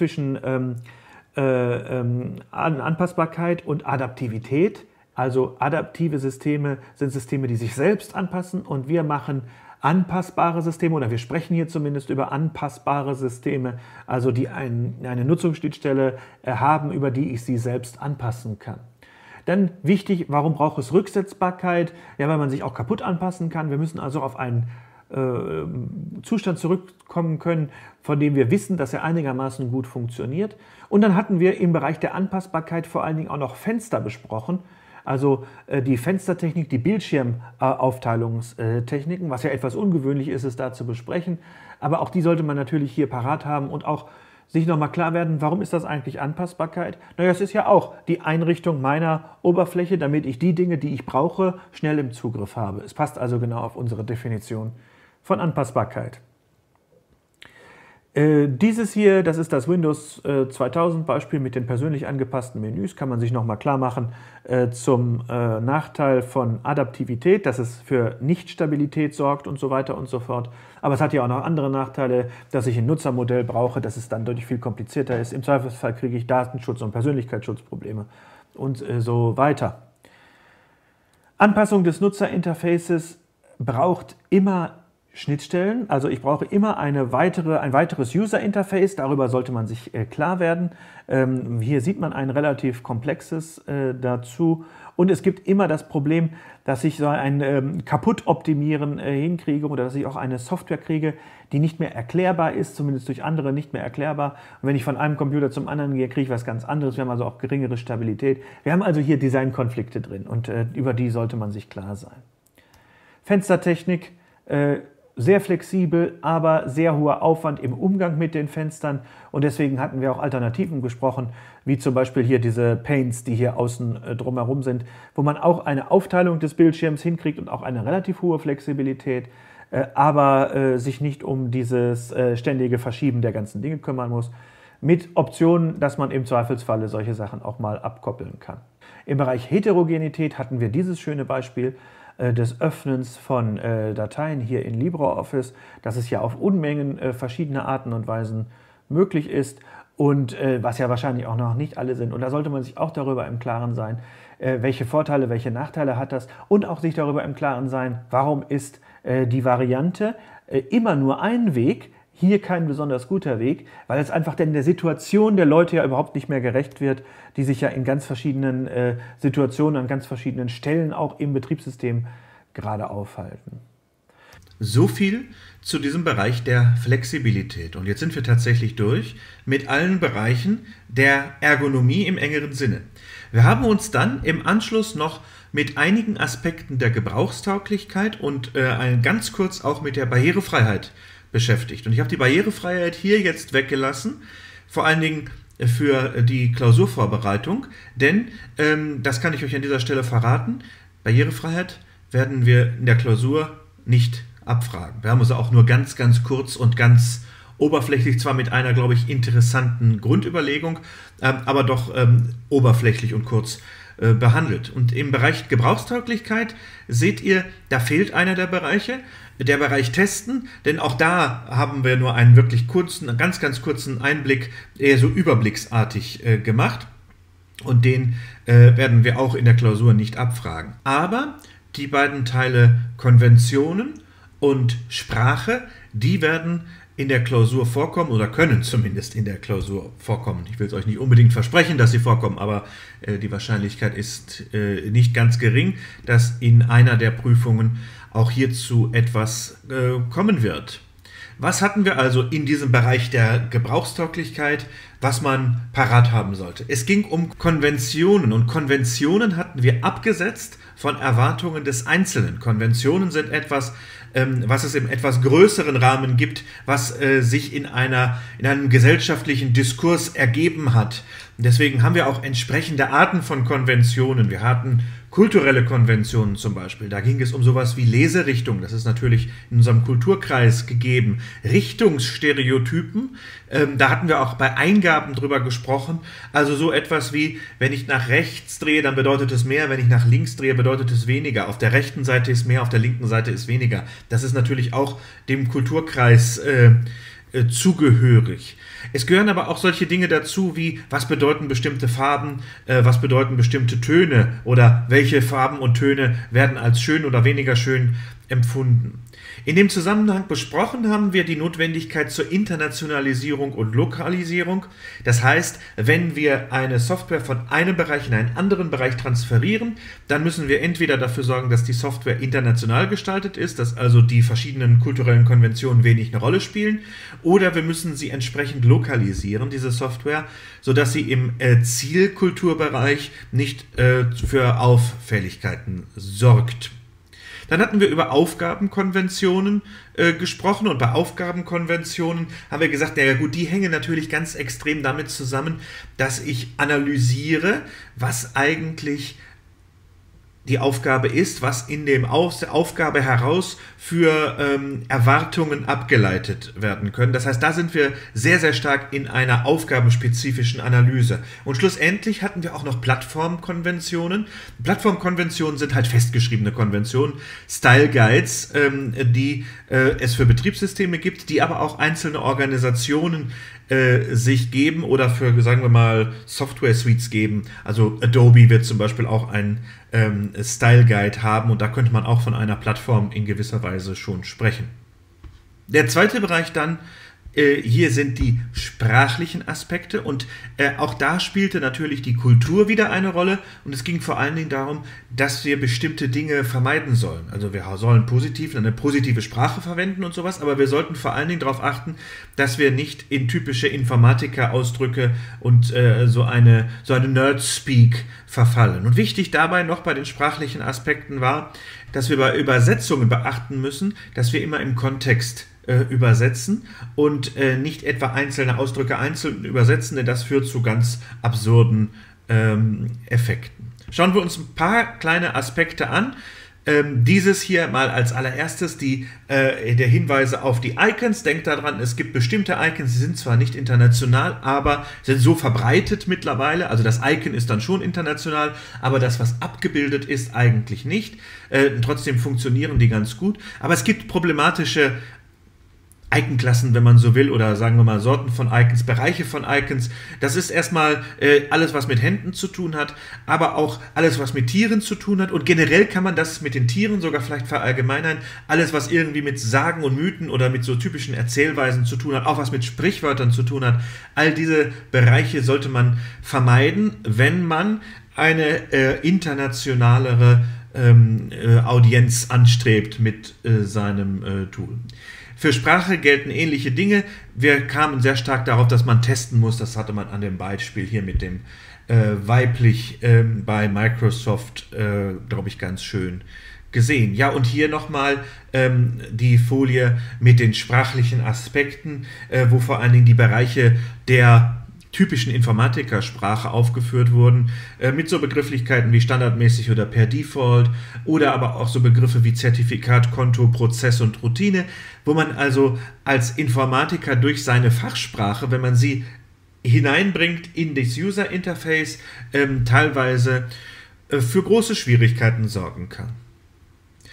Anpassbarkeit und Adaptivität. Also adaptive Systeme sind Systeme, die sich selbst anpassen und wir machen anpassbare Systeme, oder wir sprechen hier zumindest über anpassbare Systeme, also die eine Nutzungsschnittstelle haben, über die ich sie selbst anpassen kann. Dann wichtig, warum braucht es Rücksetzbarkeit? Ja, weil man sich auch kaputt anpassen kann. Wir müssen also auf einen Zustand zurückkommen können, von dem wir wissen, dass er einigermaßen gut funktioniert. Und dann hatten wir im Bereich der Anpassbarkeit vor allen Dingen auch noch Fenster besprochen. Also die Fenstertechnik, die Bildschirmaufteilungstechniken, was ja etwas ungewöhnlich ist, es da zu besprechen. Aber auch die sollte man natürlich hier parat haben und auch sich nochmal klar werden, warum ist das eigentlich Anpassbarkeit? Naja, es ist ja auch die Einrichtung meiner Oberfläche, damit ich die Dinge, die ich brauche, schnell im Zugriff habe. Es passt also genau auf unsere Definition von Anpassbarkeit. Dieses hier, das ist das Windows 2000 Beispiel mit den persönlich angepassten Menüs, kann man sich nochmal klar machen zum Nachteil von Adaptivität, dass es für Nichtstabilität sorgt und so weiter und so fort. Aber es hat ja auch noch andere Nachteile, dass ich ein Nutzermodell brauche, dass es dann deutlich viel komplizierter ist. Im Zweifelsfall kriege ich Datenschutz- und Persönlichkeitsschutzprobleme und so weiter. Anpassung des Nutzerinterfaces braucht immer Schnittstellen, also ich brauche immer ein weiteres User-Interface, darüber sollte man sich klar werden. Hier sieht man ein relativ komplexes dazu und es gibt immer das Problem, dass ich so ein Kaputt-Optimieren hinkriege oder dass ich auch eine Software kriege, die nicht mehr erklärbar ist, zumindest durch andere nicht mehr erklärbar. Und wenn ich von einem Computer zum anderen gehe, kriege ich was ganz anderes. Wir haben also auch geringere Stabilität. Wir haben also hier Designkonflikte drin und über die sollte man sich klar sein. Fenstertechnik, sehr flexibel, aber sehr hoher Aufwand im Umgang mit den Fenstern und deswegen hatten wir auch Alternativen gesprochen, wie zum Beispiel hier diese Panes, die hier außen drumherum sind, wo man auch eine Aufteilung des Bildschirms hinkriegt und auch eine relativ hohe Flexibilität, aber sich nicht um dieses ständige Verschieben der ganzen Dinge kümmern muss, mit Optionen, dass man im Zweifelsfalle solche Sachen auch mal abkoppeln kann. Im Bereich Heterogenität hatten wir dieses schöne Beispiel des Öffnens von Dateien hier in LibreOffice, dass es ja auf Unmengen verschiedener Arten und Weisen möglich ist und was ja wahrscheinlich auch noch nicht alle sind. Und da sollte man sich auch darüber im Klaren sein, welche Vorteile, welche Nachteile hat das und auch sich darüber im Klaren sein, warum ist die Variante immer nur ein Weg, hier kein besonders guter Weg, weil es einfach denn der Situation der Leute ja überhaupt nicht mehr gerecht wird, die sich ja in ganz verschiedenen Situationen, an ganz verschiedenen Stellen auch im Betriebssystem gerade aufhalten. So viel zu diesem Bereich der Flexibilität. Und jetzt sind wir tatsächlich durch mit allen Bereichen der Ergonomie im engeren Sinne. Wir haben uns dann im Anschluss noch mit einigen Aspekten der Gebrauchstauglichkeit und ganz kurz auch mit der Barrierefreiheit beschäftigt. Und ich habe die Barrierefreiheit hier jetzt weggelassen, vor allen Dingen für die Klausurvorbereitung, denn, das kann ich euch an dieser Stelle verraten, Barrierefreiheit werden wir in der Klausur nicht abfragen. Wir haben also auch nur ganz, ganz kurz und ganz oberflächlich, zwar mit einer, glaube ich, interessanten Grundüberlegung, aber doch oberflächlich und kurz behandelt. Und im Bereich Gebrauchstauglichkeit seht ihr, da fehlt einer der Bereiche, der Bereich Testen, denn auch da haben wir nur einen wirklich kurzen, ganz, ganz kurzen Einblick, eher so überblicksartig gemacht. und den werden wir auch in der Klausur nicht abfragen. Aber die beiden Teile Konventionen und Sprache, die werden in der Klausur vorkommen oder können zumindest in der Klausur vorkommen. Ich will es euch nicht unbedingt versprechen, dass sie vorkommen, aber die Wahrscheinlichkeit ist nicht ganz gering, dass in einer der Prüfungen auch hierzu etwas kommen wird. Was hatten wir also in diesem Bereich der Gebrauchstauglichkeit, was man parat haben sollte? Es ging um Konventionen und Konventionen hatten wir abgesetzt von Erwartungen des Einzelnen. Konventionen sind etwas, was es im etwas größeren Rahmen gibt, was sich in einem gesellschaftlichen Diskurs ergeben hat. Und deswegen haben wir auch entsprechende Arten von Konventionen. Wir hatten kulturelle Konventionen zum Beispiel. Da ging es um sowas wie Leserichtung. Das ist natürlich in unserem Kulturkreis gegeben. Richtungsstereotypen. Da hatten wir auch bei Eingaben drüber gesprochen. Also so etwas wie, wenn ich nach rechts drehe, dann bedeutet es mehr. Wenn ich nach links drehe, bedeutet es weniger. Auf der rechten Seite ist mehr, auf der linken Seite ist weniger. Das ist natürlich auch dem Kulturkreis zugehörig. Es gehören aber auch solche Dinge dazu wie, was bedeuten bestimmte Farben, was bedeuten bestimmte Töne oder welche Farben und Töne werden als schön oder weniger schön empfunden. In dem Zusammenhang besprochen haben wir die Notwendigkeit zur Internationalisierung und Lokalisierung. Das heißt, wenn wir eine Software von einem Bereich in einen anderen Bereich transferieren, dann müssen wir entweder dafür sorgen, dass die Software international gestaltet ist, dass also die verschiedenen kulturellen Konventionen wenig eine Rolle spielen, oder wir müssen sie entsprechend lokalisieren, diese Software, sodass sie im Zielkulturbereich nicht für Auffälligkeiten sorgt. Dann hatten wir über Aufgabenkonventionen gesprochen und bei Aufgabenkonventionen haben wir gesagt, ja gut, die hängen natürlich ganz extrem damit zusammen, dass ich analysiere, was eigentlich die Aufgabe ist, was aus der Aufgabe heraus für Erwartungen abgeleitet werden können. Das heißt, da sind wir sehr, sehr stark in einer aufgabenspezifischen Analyse. Und schlussendlich hatten wir auch noch Plattformkonventionen. Plattformkonventionen sind halt festgeschriebene Konventionen, Style Guides, die es für Betriebssysteme gibt, die aber auch einzelne Organisationen sich geben oder für, sagen wir mal, Software-Suites geben. Also Adobe wird zum Beispiel auch einen Style Guide haben und da könnte man auch von einer Plattform in gewisser Weise schon sprechen. Der zweite Bereich dann, hier sind die sprachlichen Aspekte und auch da spielte natürlich die Kultur wieder eine Rolle und es ging vor allen Dingen darum, dass wir bestimmte Dinge vermeiden sollen. Also wir sollen eine positive Sprache verwenden und sowas, aber wir sollten vor allen Dingen darauf achten, dass wir nicht in typische Informatiker-Ausdrücke und so eine Nerd-Speak verfallen. Und wichtig dabei noch bei den sprachlichen Aspekten war, dass wir bei Übersetzungen beachten müssen, dass wir immer im Kontext übersetzen und nicht etwa einzelne Ausdrücke einzeln übersetzen, denn das führt zu ganz absurden Effekten. Schauen wir uns ein paar kleine Aspekte an. Dieses hier mal als allererstes der Hinweise auf die Icons. Denkt daran, es gibt bestimmte Icons, die sind zwar nicht international, aber sind so verbreitet mittlerweile. Also das Icon ist dann schon international, aber das, was abgebildet ist, eigentlich nicht. Trotzdem funktionieren die ganz gut. Aber es gibt problematische Icon-Klassen, wenn man so will, oder sagen wir mal Sorten von Icons, Bereiche von Icons. Das ist erstmal alles, was mit Händen zu tun hat, aber auch alles, was mit Tieren zu tun hat. Und generell kann man das mit den Tieren sogar vielleicht verallgemeinern. Alles, was irgendwie mit Sagen und Mythen oder mit so typischen Erzählweisen zu tun hat, auch was mit Sprichwörtern zu tun hat. All diese Bereiche sollte man vermeiden, wenn man eine internationalere Audienz anstrebt mit seinem Tool. Für Sprache gelten ähnliche Dinge. Wir kamen sehr stark darauf, dass man testen muss. Das hatte man an dem Beispiel hier mit dem weiblich bei Microsoft, glaube ich, ganz schön gesehen. Ja, und hier nochmal die Folie mit den sprachlichen Aspekten, wo vor allen Dingen die Bereiche der typischen Informatikersprache aufgeführt wurden, mit so Begrifflichkeiten wie standardmäßig oder per Default oder aber auch so Begriffe wie Zertifikat, Konto, Prozess und Routine, wo man also als Informatiker durch seine Fachsprache, wenn man sie hineinbringt in das User Interface, teilweise für große Schwierigkeiten sorgen kann.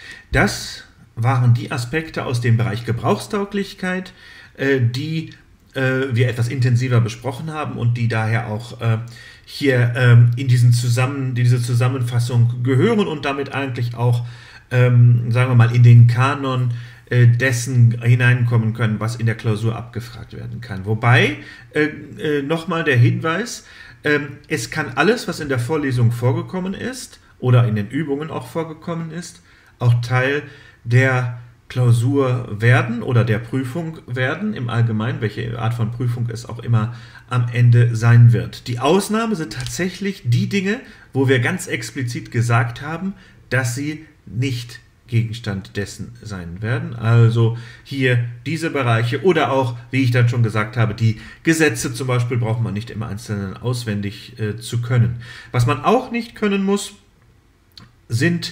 Das waren die Aspekte aus dem Bereich Gebrauchstauglichkeit, die wir etwas intensiver besprochen haben und die daher auch hier in diese Zusammenfassung gehören und damit eigentlich auch, sagen wir mal, in den Kanon dessen hineinkommen können, was in der Klausur abgefragt werden kann. Wobei, nochmal der Hinweis, es kann alles, was in der Vorlesung vorgekommen ist oder in den Übungen auch vorgekommen ist, auch Teil der Klausur werden oder der Prüfung werden, im Allgemeinen, welche Art von Prüfung es auch immer am Ende sein wird. Die Ausnahme sind tatsächlich die Dinge, wo wir ganz explizit gesagt haben, dass sie nicht Gegenstand dessen sein werden. Also hier diese Bereiche oder auch, wie ich dann schon gesagt habe, die Gesetze zum Beispiel braucht man nicht im Einzelnen auswendig zu können. Was man auch nicht können muss, sind,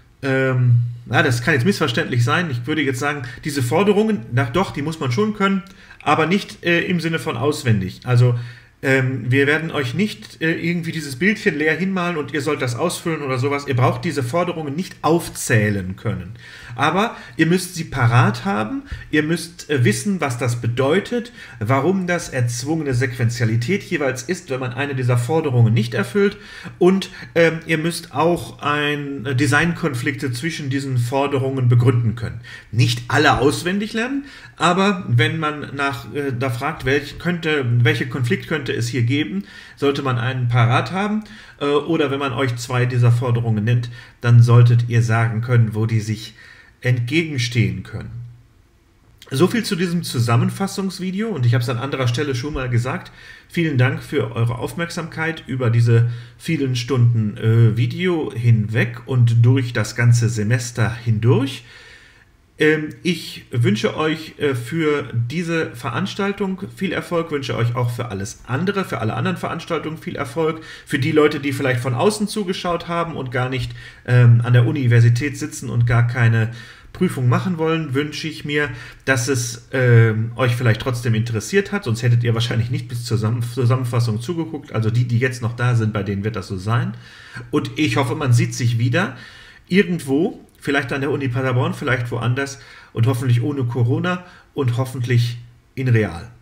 das kann jetzt missverständlich sein, ich würde jetzt sagen, diese Forderungen, doch, die muss man schon können, aber nicht im Sinne von auswendig. Also wir werden euch nicht irgendwie dieses Bildchen leer hinmalen und ihr sollt das ausfüllen oder sowas. Ihr braucht diese Forderungen nicht aufzählen können. Aber ihr müsst sie parat haben, ihr müsst wissen, was das bedeutet, warum das erzwungene Sequenzialität jeweils ist, wenn man eine dieser Forderungen nicht erfüllt. Und ihr müsst auch Designkonflikte zwischen diesen Forderungen begründen können. Nicht alle auswendig lernen, aber wenn man da fragt, welche Konflikt könnte es hier geben, sollte man einen parat haben. Oder wenn man euch 2 dieser Forderungen nennt, dann solltet ihr sagen können, wo die sich entgegenstehen können. So viel zu diesem Zusammenfassungsvideo und ich habe es an anderer Stelle schon mal gesagt. Vielen Dank für eure Aufmerksamkeit über diese vielen Stunden Video hinweg und durch das ganze Semester hindurch. Ich wünsche euch für diese Veranstaltung viel Erfolg, wünsche euch auch für alle anderen Veranstaltungen viel Erfolg. Für die Leute, die vielleicht von außen zugeschaut haben und gar nicht an der Universität sitzen und gar keine Prüfung machen wollen, wünsche ich mir, dass es euch vielleicht trotzdem interessiert hat, sonst hättet ihr wahrscheinlich nicht bis zur Zusammenfassung zugeguckt. Also die jetzt noch da sind, bei denen wird das so sein. Und ich hoffe, man sieht sich wieder irgendwo, vielleicht an der Uni Paderborn, vielleicht woanders und hoffentlich ohne Corona und hoffentlich in real.